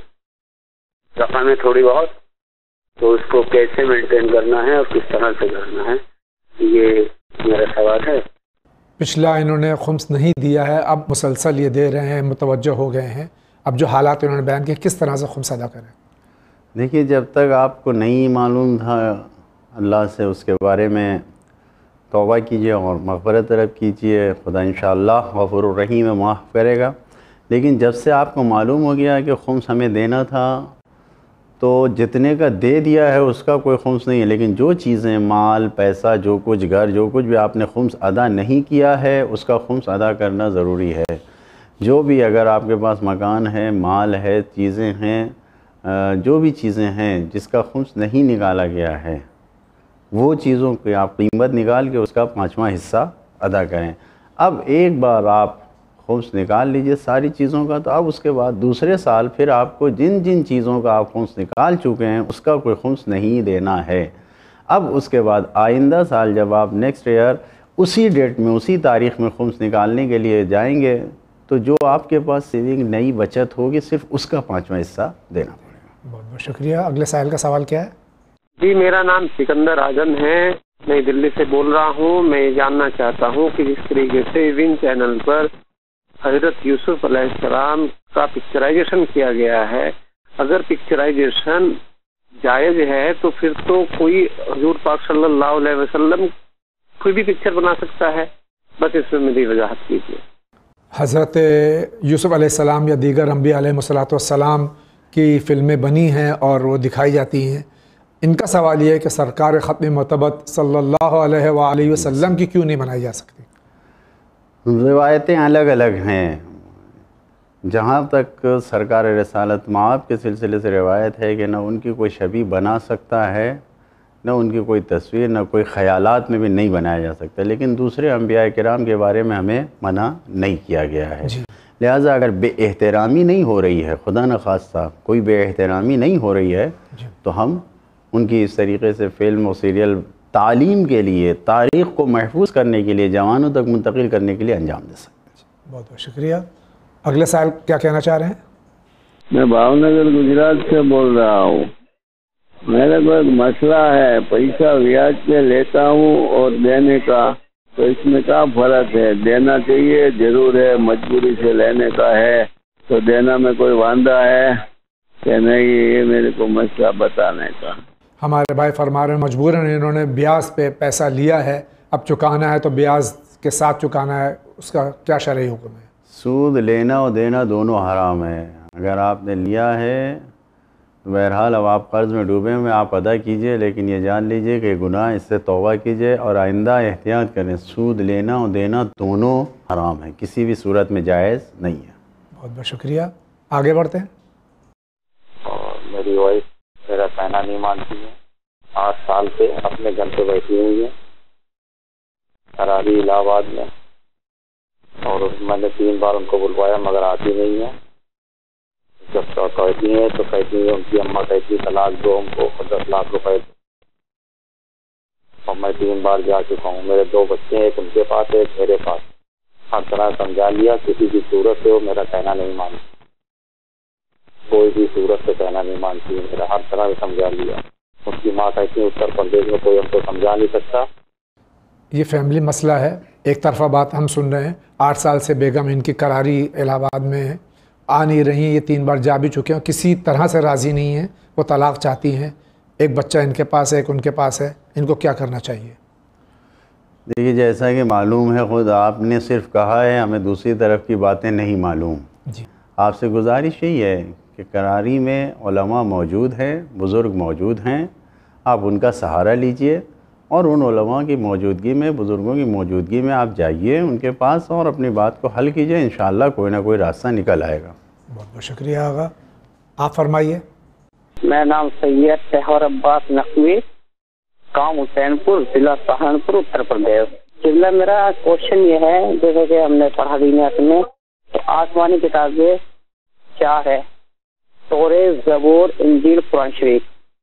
رقم ہے تھوڑی بہت، تو اس کو کیسے مینٹین کرنا ہے اور کس طرح سے کرنا ہے، یہ میرا سوال ہے۔ پچھلا انہوں نے خمس نہیں دیا ہے، اب مسلسل یہ دے رہے ہیں، متوجہ ہو گئے ہیں، اب جو حالات انہوں نے بیان کیے کس طرح سے خمس ادا کریں؟ دیکھیے، جب تک آپ کو نہیں معلوم تھا اللہ سے اس کے بارے میں توبہ کیجئے اور مغفرت طلب کیجئے، خدا انشاءاللہ غفور الرحیم ہے، معاف کرے گا۔ لیکن جب سے آپ کو معلوم ہو گیا کہ خمس ہمیں دینا تھا، تو جتنے کا دے دیا ہے اس کا کوئی خمس نہیں ہے، لیکن جو چیزیں، مال، پیسہ، جو کچھ، گھر، جو کچھ بھی آپ نے خمس ادا نہیں کیا ہے اس کا خمس ادا کرنا ضروری ہے۔ جو بھی اگر آپ کے پاس مکان ہے، مال ہے، چیزیں ہیں، جو بھی چیزیں ہیں جس کا خمس نہیں نکالا گیا ہے، وہ چیزوں کی آپ قیمت نکال کے اس کا پانچواں حصہ ادا کریں۔ اب ایک بار آپ خمس نکال لیجئے ساری چیزوں کا، تو اب اس کے بعد دوسرے سال پھر آپ کو جن جن چیزوں کا آپ خمس نکال چکے ہیں اس کا کوئی خمس نہیں دینا ہے۔ اب اس کے بعد آئندہ سال جب آپ نیکسٹ ایئر اسی ڈیٹ میں اسی تاریخ میں خمس نکالنے کے لیے جائیں گے تو جو آپ کے پاس سیونگ نئی بچت ہوگی صرف اس کا پانچواں حصہ دینا پڑے گا۔ بہت بہت شکریہ۔ اگلے سائل کا سوال کیا ہے؟ جی میرا نام سکندر اعظم ہے، میں دلی سے بول رہا ہوں۔ میں یہ جاننا چاہتا ہوں کہ جس طریقے سے ون چینل پر حضرت یوسف علیہ السلام کا پکچرائزیشن کیا گیا ہے، اگر پکچرائزیشن جائز ہے تو پھر تو کوئی حضور پاک صلی اللہ علیہ وسلم کوئی بھی پکچر بنا سکتا ہے، بس اس میں میری وضاحت کیجیے۔ حضرت یوسف علیہ السلام یا دیگر انبیاء علیہ الصلوۃ والسلام کی فلمیں بنی ہیں اور وہ دکھائی جاتی ہیں، ان کا سوال یہ ہے کہ سرکار ختم مرتبت صلی اللہ علیہ وآلہ وسلم کی کیوں نہیں بنائی جا سکتی؟ روایتیں الگ الگ ہیں۔ جہاں تک سرکار رسالت مآب کے سلسلے سے روایت ہے کہ نہ ان کی کوئی شبیہ بنا سکتا ہے، نہ ان کی کوئی تصویر، نہ کوئی خیالات میں بھی نہیں بنایا جا سکتا، لیکن دوسرے انبیاء کرام کے بارے میں ہمیں منع نہیں کیا گیا ہے۔ لہٰذا اگر بے احترامی نہیں ہو رہی ہے، خدا نخواستہ کوئی بے احترامی نہیں ہو رہی ہے، تو ہم ان کی اس طریقے سے فلم اور سیریل تعلیم کے لیے، تاریخ کو محفوظ کرنے کے لیے، جوانوں تک منتقل کرنے کے لیے انجام دے سکتے ہیں۔ بہت بہت شکریہ۔ اگلے سال کیا کہنا چاہ رہے ہیں؟ میں بھاؤ نگر گجرات سے بول رہا ہوں۔ میرے کو ایک مسئلہ ہے، پیسہ بیاج پہ لیتا ہوں اور دینے کا، تو اس میں کیا فرق ہے؟ دینا چاہیے، ضرور ہے، مجبوری سے لینے کا ہے تو دینا میں کوئی واندہ ہے کہ نہیں؟ یہ میرے کو مسئلہ بتانے کا۔ ہمارے بھائی فرما رہے ہیں مجبوراً انہوں نے بیاج پہ پیسہ لیا ہے، اب چکانا ہے تو بیاج کے ساتھ چکانا ہے، اس کا کیا شرعی حکم ہے؟ سود لینا اور دینا دونوں حرام ہے۔ اگر آپ نے لیا ہے تو بہرحال اب آپ قرض میں ڈوبے ہوئے، آپ ادا کیجئے، لیکن یہ جان لیجئے کہ گناہ، اس سے توبہ کیجئے اور آئندہ احتیاط کریں۔ سود لینا اور دینا دونوں حرام ہے، کسی بھی صورت میں جائز نہیں ہے۔ بہت بہت شکریہ۔ آگے بڑھتے ہیں۔ اور میری وائف میرا کہنا نہیں مانتی ہے، آٹھ سال سے اپنے گھر پہ بیٹھی ہوئی ہے کراری الہ آباد میں، اور میں نے تین بار ان کو بلوایا مگر آتی نہیں ہے۔ جب کہتی ہیں تو کہتی ہیں، ان کی اماں کہتی طلاق دو ہم کو، دس لاکھ روپے، اور میں تین بار جا چکا ہوں۔ میرے دو بچے ہیں، ایک ان کے پاس ہے، ایک میرے پاس۔ ہر طرح سمجھا لیا، کسی بھی صورت سے وہ میرا کہنا نہیں مانتی، کوئی بھی صورت سے کہنا نہیں مانتی، میرا ہر طرح سے سمجھا لیا۔ اس کی ماں کہتی ہے اتر پردیش میں کوئی ہم کو سمجھا نہیں سکتا۔ یہ فیملی مسئلہ ہے، ایک طرفہ بات ہم سن رہے ہیں۔ آٹھ سال سے بیگم ان کی کراری الہ آباد میں ہے، آ نہیں رہی ہیں، یہ تین بار جا بھی چکے ہیں، کسی طرح سے راضی نہیں ہیں، وہ طلاق چاہتی ہیں۔ ایک بچہ ان کے پاس ہے، ایک ان کے پاس ہے، ان کو کیا کرنا چاہیے؟ دیکھیے، جیسا کہ معلوم ہے، خود آپ نے صرف کہا ہے، ہمیں دوسری طرف کی باتیں نہیں معلوم۔ جی، آپ سے گزارش یہی ہے کہ کراری میں علماء موجود ہیں، بزرگ موجود ہیں، آپ ان کا سہارا لیجئے اور ان علماء کی موجودگی میں، بزرگوں کی موجودگی میں آپ جائیے ان کے پاس اور اپنی بات کو حل کیجئے، انشاءاللہ کوئی نہ کوئی راستہ نکل آئے گا۔ بہت بہت شکریہ آغا۔ آپ فرمائیے۔ میرا نام سید طاہر عباس نقوی، گاؤں حسین پور، ضلع سہارنپور، اتر پردیش۔ ضلع میرا کوشچن یہ ہے، جیسے کہ ہم نے پڑھا دینیات میں تو آسمانی کتابیں چار ہے، تورات، زبور، انجیل، قرآن شریف۔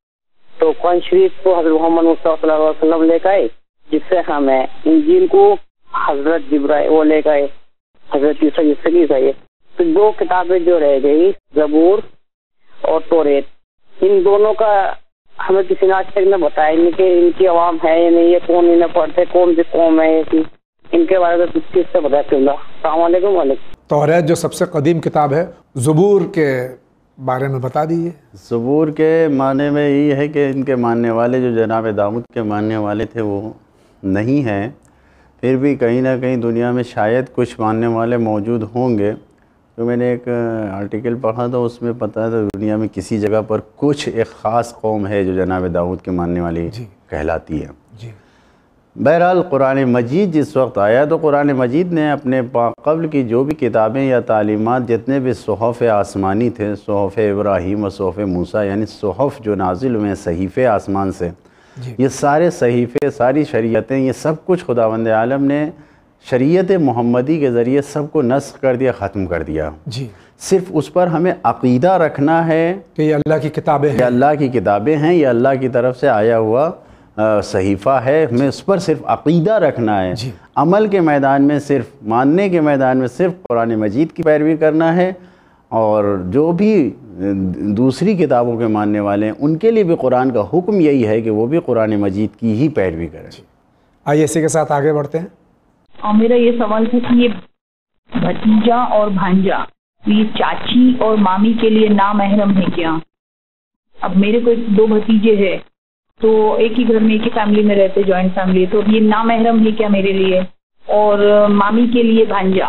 تو قرآن شریف کو حضرت محمد مصطفیٰ صلی اللہ علیہ وسلم لے گئے، جس سے ہمیں انجیل کو حضرت جبرائیل وہ لے گئے، حضرت عیسیٰ جس سے گئے۔ تو دو کتابیں جو رہ گئی، زبور اور تورات، ان دونوں کا ہمیں کسی نے آج تک نے بتایا نہیں کہ ان کی عوام ہے یا نہیں، یہ کون انہیں پڑھتے، کون سی قوم ہے یہ، ان کے بارے میں کچھ چیز سے بتا چل رہا۔ السلام علیکم۔ وعلیکم۔ تورات جو سب سے قدیم کتاب ہے، زبور کے بارے میں بتا دیجیے۔ زبور کے معنی میں یہ ہے کہ ان کے ماننے والے جو جناب داؤد کے ماننے والے تھے وہ نہیں ہیں، پھر بھی کہیں نہ کہیں دنیا میں شاید کچھ ماننے والے موجود ہوں گے۔ تو میں نے ایک آرٹیکل پڑھا تھا، اس میں پتہ تھا دنیا میں کسی جگہ پر کچھ ایک خاص قوم ہے جو جناب داؤد کے ماننے والی کہلاتی ہے۔ جی۔ بہرحال قرآن مجید جس وقت آیا تو قرآن مجید نے اپنے قبل کی جو بھی کتابیں یا تعلیمات، جتنے بھی صحف آسمانی تھے، صحف ابراہیم و صحف موسیٰ، یعنی صحف جو نازل ہوئے صحیفے آسمان سے، یہ سارے صحیفے، ساری شریعتیں، یہ سب کچھ خداوند عالم نے شریعت محمدی کے ذریعے سب کو نسخ کر دیا، ختم کر دیا۔ جی۔ صرف اس پر ہمیں عقیدہ رکھنا ہے کہ یہ اللہ کی کتابیں ہیں، یہ اللہ کی کتابیں ہیں، یہ اللہ کی طرف سے آیا ہوا صحیفہ ہے، ہمیں اس پر صرف عقیدہ رکھنا ہے، عمل کے میدان میں صرف ماننے کے میدان میں صرف قرآن مجید کی پیروی کرنا ہے، اور جو بھی دوسری کتابوں کے ماننے والے ہیں ان کے لیے بھی قرآن کا حکم یہی ہے کہ وہ بھی قرآن مجید کی ہی پیروی کریں۔ آئیے اسی کے ساتھ آگے بڑھتے ہیں۔ اور میرا یہ سوال تھا کہ یہ بھتیجا اور بھانجا یہ چاچی اور مامی کے لیے نامحرم ہے کیا؟ اب میرے کو دو بھتیجے ہیں تو ایک ہی گھر میں ایک ہی فیملی میں رہتے، جوائنٹ فیملی، تو یہ نامحرم ہے کیا میرے لیے؟ اور مامی کے لیے بھانجا،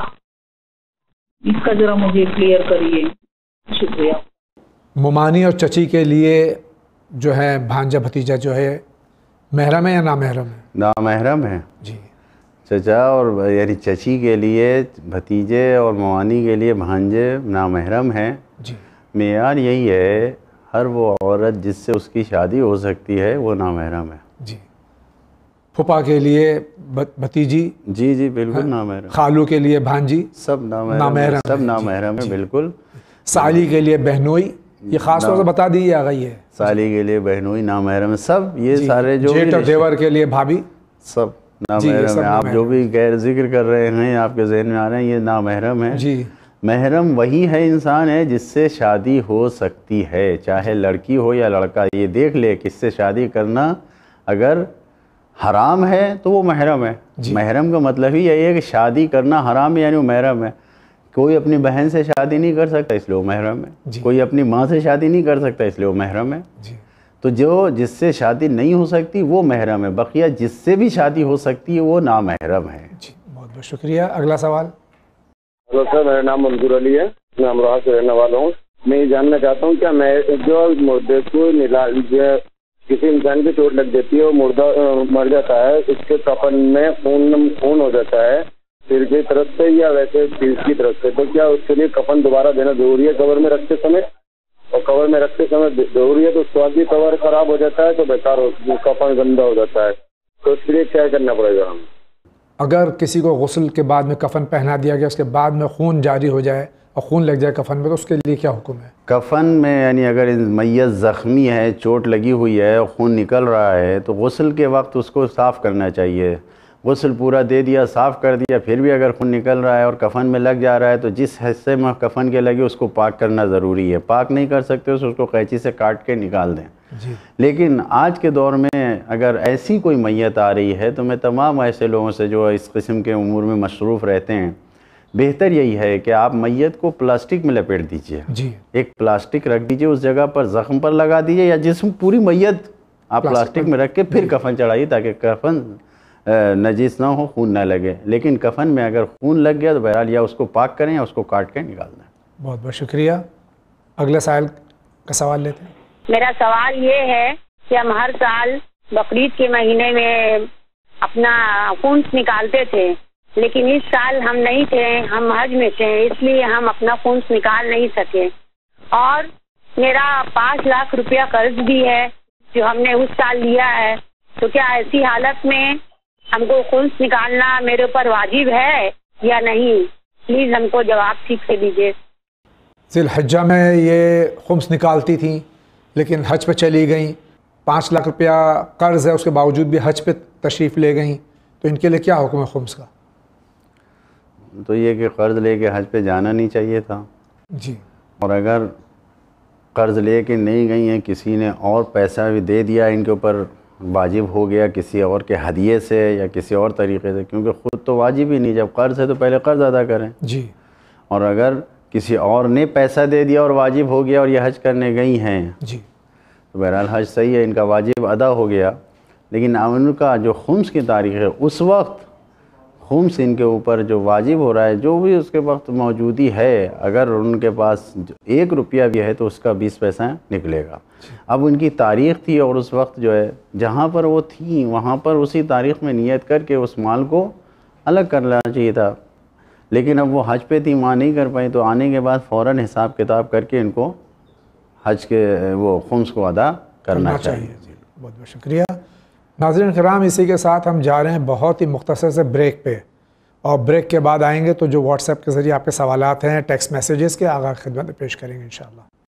اس کا ذرا مجھے کلیئر کریے، شکریہ۔ ممانی اور چچی کے لیے جو ہے بھانجا بھتیجا جو ہے محرم ہے یا نامحرم ہے؟ نامحرم ہے جی۔ چچا اور یعنی چچی کے لیے بھتیجے اور موانی کے لیے بھانجے نامحرم ہیں۔ جی۔ معیار یہی ہے، ہر وہ عورت جس سے اس کی شادی ہو سکتی ہے وہ نامحرم ہے۔ جی۔ پھپھا کے لیے بھتیجی، جی جی بالکل نامحرم۔ خالو کے لیے بھانجی، سب نامحرم، سب نامحرم ہے بالکل۔ سالی کے لیے بہنوئی، یہ خاص طور سے بتا دیجیے آ گئی ہے۔ سالی کے لیے بہنوئی نامحرم ہے، سب یہ سارے جو جیٹ اور دیور کے لیے بھابھی سب نامحرم ہے۔ آپ جو بھی غیر ذکر کر رہے ہیں آپ کے ذہن میں آ رہے ہیں یہ نامحرم ہے۔ جی۔ محرم وہی ہے انسان ہے جس سے شادی ہو سکتی ہے، چاہے لڑکی ہو یا لڑکا۔ یہ دیکھ لے کس سے شادی کرنا اگر حرام ہے تو وہ محرم ہے۔ محرم کا مطلب ہی یہی ہے کہ شادی کرنا حرام ہے یعنی وہ محرم ہے۔ کوئی اپنی بہن سے شادی نہیں کر سکتا اس لیے وہ محرم ہے، کوئی اپنی ماں سے شادی نہیں کر سکتا اس لیے وہ محرم ہے۔ تو جو جس سے شادی نہیں ہو سکتی وہ محرم ہے، بقیہ جس سے بھی شادی ہو سکتی ہے وہ نامحرم ہے۔ جی بہت بہت شکریہ۔ اگلا سوال۔ ہلو سر، میرا نام منظور علی ہے، میں امروہہ سے رہنے والا ہوں۔ میں یہ جاننا چاہتا ہوں کیا میں جو مردے کو کسی انسان کی چوٹ لگ جاتی ہے وہ مردہ مر جاتا ہے، اس کے کفن میں خون خون ہو جاتا ہے سر کی طرف سے یا ویسے سر کی طرف سے، تو کیا اس کے لیے کفن دوبارہ دینا ضروری ہے قبر میں رکھتے سمے؟ اور کور میں رکھتے سمے ضروری ہے تو اس کے بعد بھی کور خراب ہو جاتا ہے تو بیکار ہو، کفن گندا ہو جاتا ہے، تو اس کے لیے کیا کرنا پڑے گا ہمیں؟ اگر کسی کو غسل کے بعد میں کفن پہنا دیا گیا، اس کے بعد میں خون جاری ہو جائے اور خون لگ جائے کفن میں، تو اس کے لیے کیا حکم ہے؟ کفن میں یعنی اگر میت زخمی ہے، چوٹ لگی ہوئی ہے اور خون نکل رہا ہے تو غسل کے وقت اس کو صاف کرنا چاہیے۔ غسل پورا دے دیا، صاف کر دیا، پھر بھی اگر خون نکل رہا ہے اور کفن میں لگ جا رہا ہے تو جس حصے میں کفن کے لگے اس کو پاک کرنا ضروری ہے۔ پاک نہیں کر سکتے اس کو قینچی سے کاٹ کے نکال دیں۔ جی۔ لیکن آج کے دور میں اگر ایسی کوئی میت آ رہی ہے تو میں تمام ایسے لوگوں سے جو اس قسم کے امور میں مصروف رہتے ہیں، بہتر یہی ہے کہ آپ میت کو پلاسٹک میں لپیٹ دیجئے۔ جی۔ ایک پلاسٹک رکھ دیجئے اس جگہ پر، زخم پر لگا دیجئے، یا جسم پوری میت آپ پلاسٹک میں رکھ کے پھر کفن چڑھائیے تاکہ کفن نجس نہ ہو، خون نہ لگے۔ لیکن کفن میں اگر خون لگ گیا تو بہرحال یا اس کو پاک کریں یا اس کو کاٹ کے نکال دیں۔ بہت بہت شکریہ۔ اگلے سائل کا سوال لیتے ہیں۔ میرا سوال یہ ہے کہ ہم ہر سال بقرعید کے مہینے میں اپنا خون نکالتے تھے، لیکن اس سال ہم نہیں تھے، ہم حج میں تھے، اس لیے ہم اپنا خون نکال نہیں سکے، اور میرا پانچ لاکھ روپیہ قرض بھی ہے جو ہم نے اس سال لیا ہے، تو کیا ایسی حالت میں ہم کو خون نکالنا میرے اوپر واجب ہے یا نہیں؟ پلیز ہم کو جواب ٹھیک سے دیجیے۔ ذی الحجہ میں یہ خمس نکالتی تھیں لیکن حج پہ چلی گئیں، پانچ لاکھ روپیہ قرض ہے، اس کے باوجود بھی حج پہ تشریف لے گئیں، تو ان کے لیے کیا حکم ہے خمس کا؟ تو یہ کہ قرض لے کے حج پہ جانا نہیں چاہیے تھا۔ جی۔ اور اگر قرض لے کے نہیں گئی ہیں، کسی نے اور پیسہ بھی دے دیا ان کے اوپر، واجب ہو گیا کسی اور کے ہدیے سے یا کسی اور طریقے سے، کیونکہ خود تو واجب ہی نہیں، جب قرض ہے تو پہلے قرض ادا کریں۔ جی۔ اور اگر کسی اور نے پیسہ دے دیا اور واجب ہو گیا اور یہ حج کرنے گئی ہیں، جی، تو بہرحال حج صحیح ہے، ان کا واجب ادا ہو گیا، لیکن ان کا جو خمس کی تاریخ ہے اس وقت خمس ان کے اوپر جو واجب ہو رہا ہے، جو بھی اس کے وقت موجودی ہے، اگر ان کے پاس ایک روپیہ بھی ہے تو اس کا بیس پیسہ نکلے گا۔ اب ان کی تاریخ تھی اور اس وقت جو ہے جہاں پر وہ تھیں وہاں پر اسی تاریخ میں نیت کر کے اس مال کو الگ کر لینا چاہیے تھا، لیکن اب وہ حج پہ تھی، وہاں نہیں کر پائی، تو آنے کے بعد فوراً حساب کتاب کر کے ان کو حج کے وہ خمس کو ادا کرنا چاہیے۔ بہت بہت شکریہ۔ ناظرین کرام، اسی کے ساتھ ہم جا رہے ہیں بہت ہی مختصر سے بریک پہ، اور بریک کے بعد آئیں گے تو جو واٹس ایپ کے ذریعے آپ کے سوالات ہیں ٹیکسٹ میسیجز کے، آگاہ خدمت پیش کریں گے انشاءاللہ۔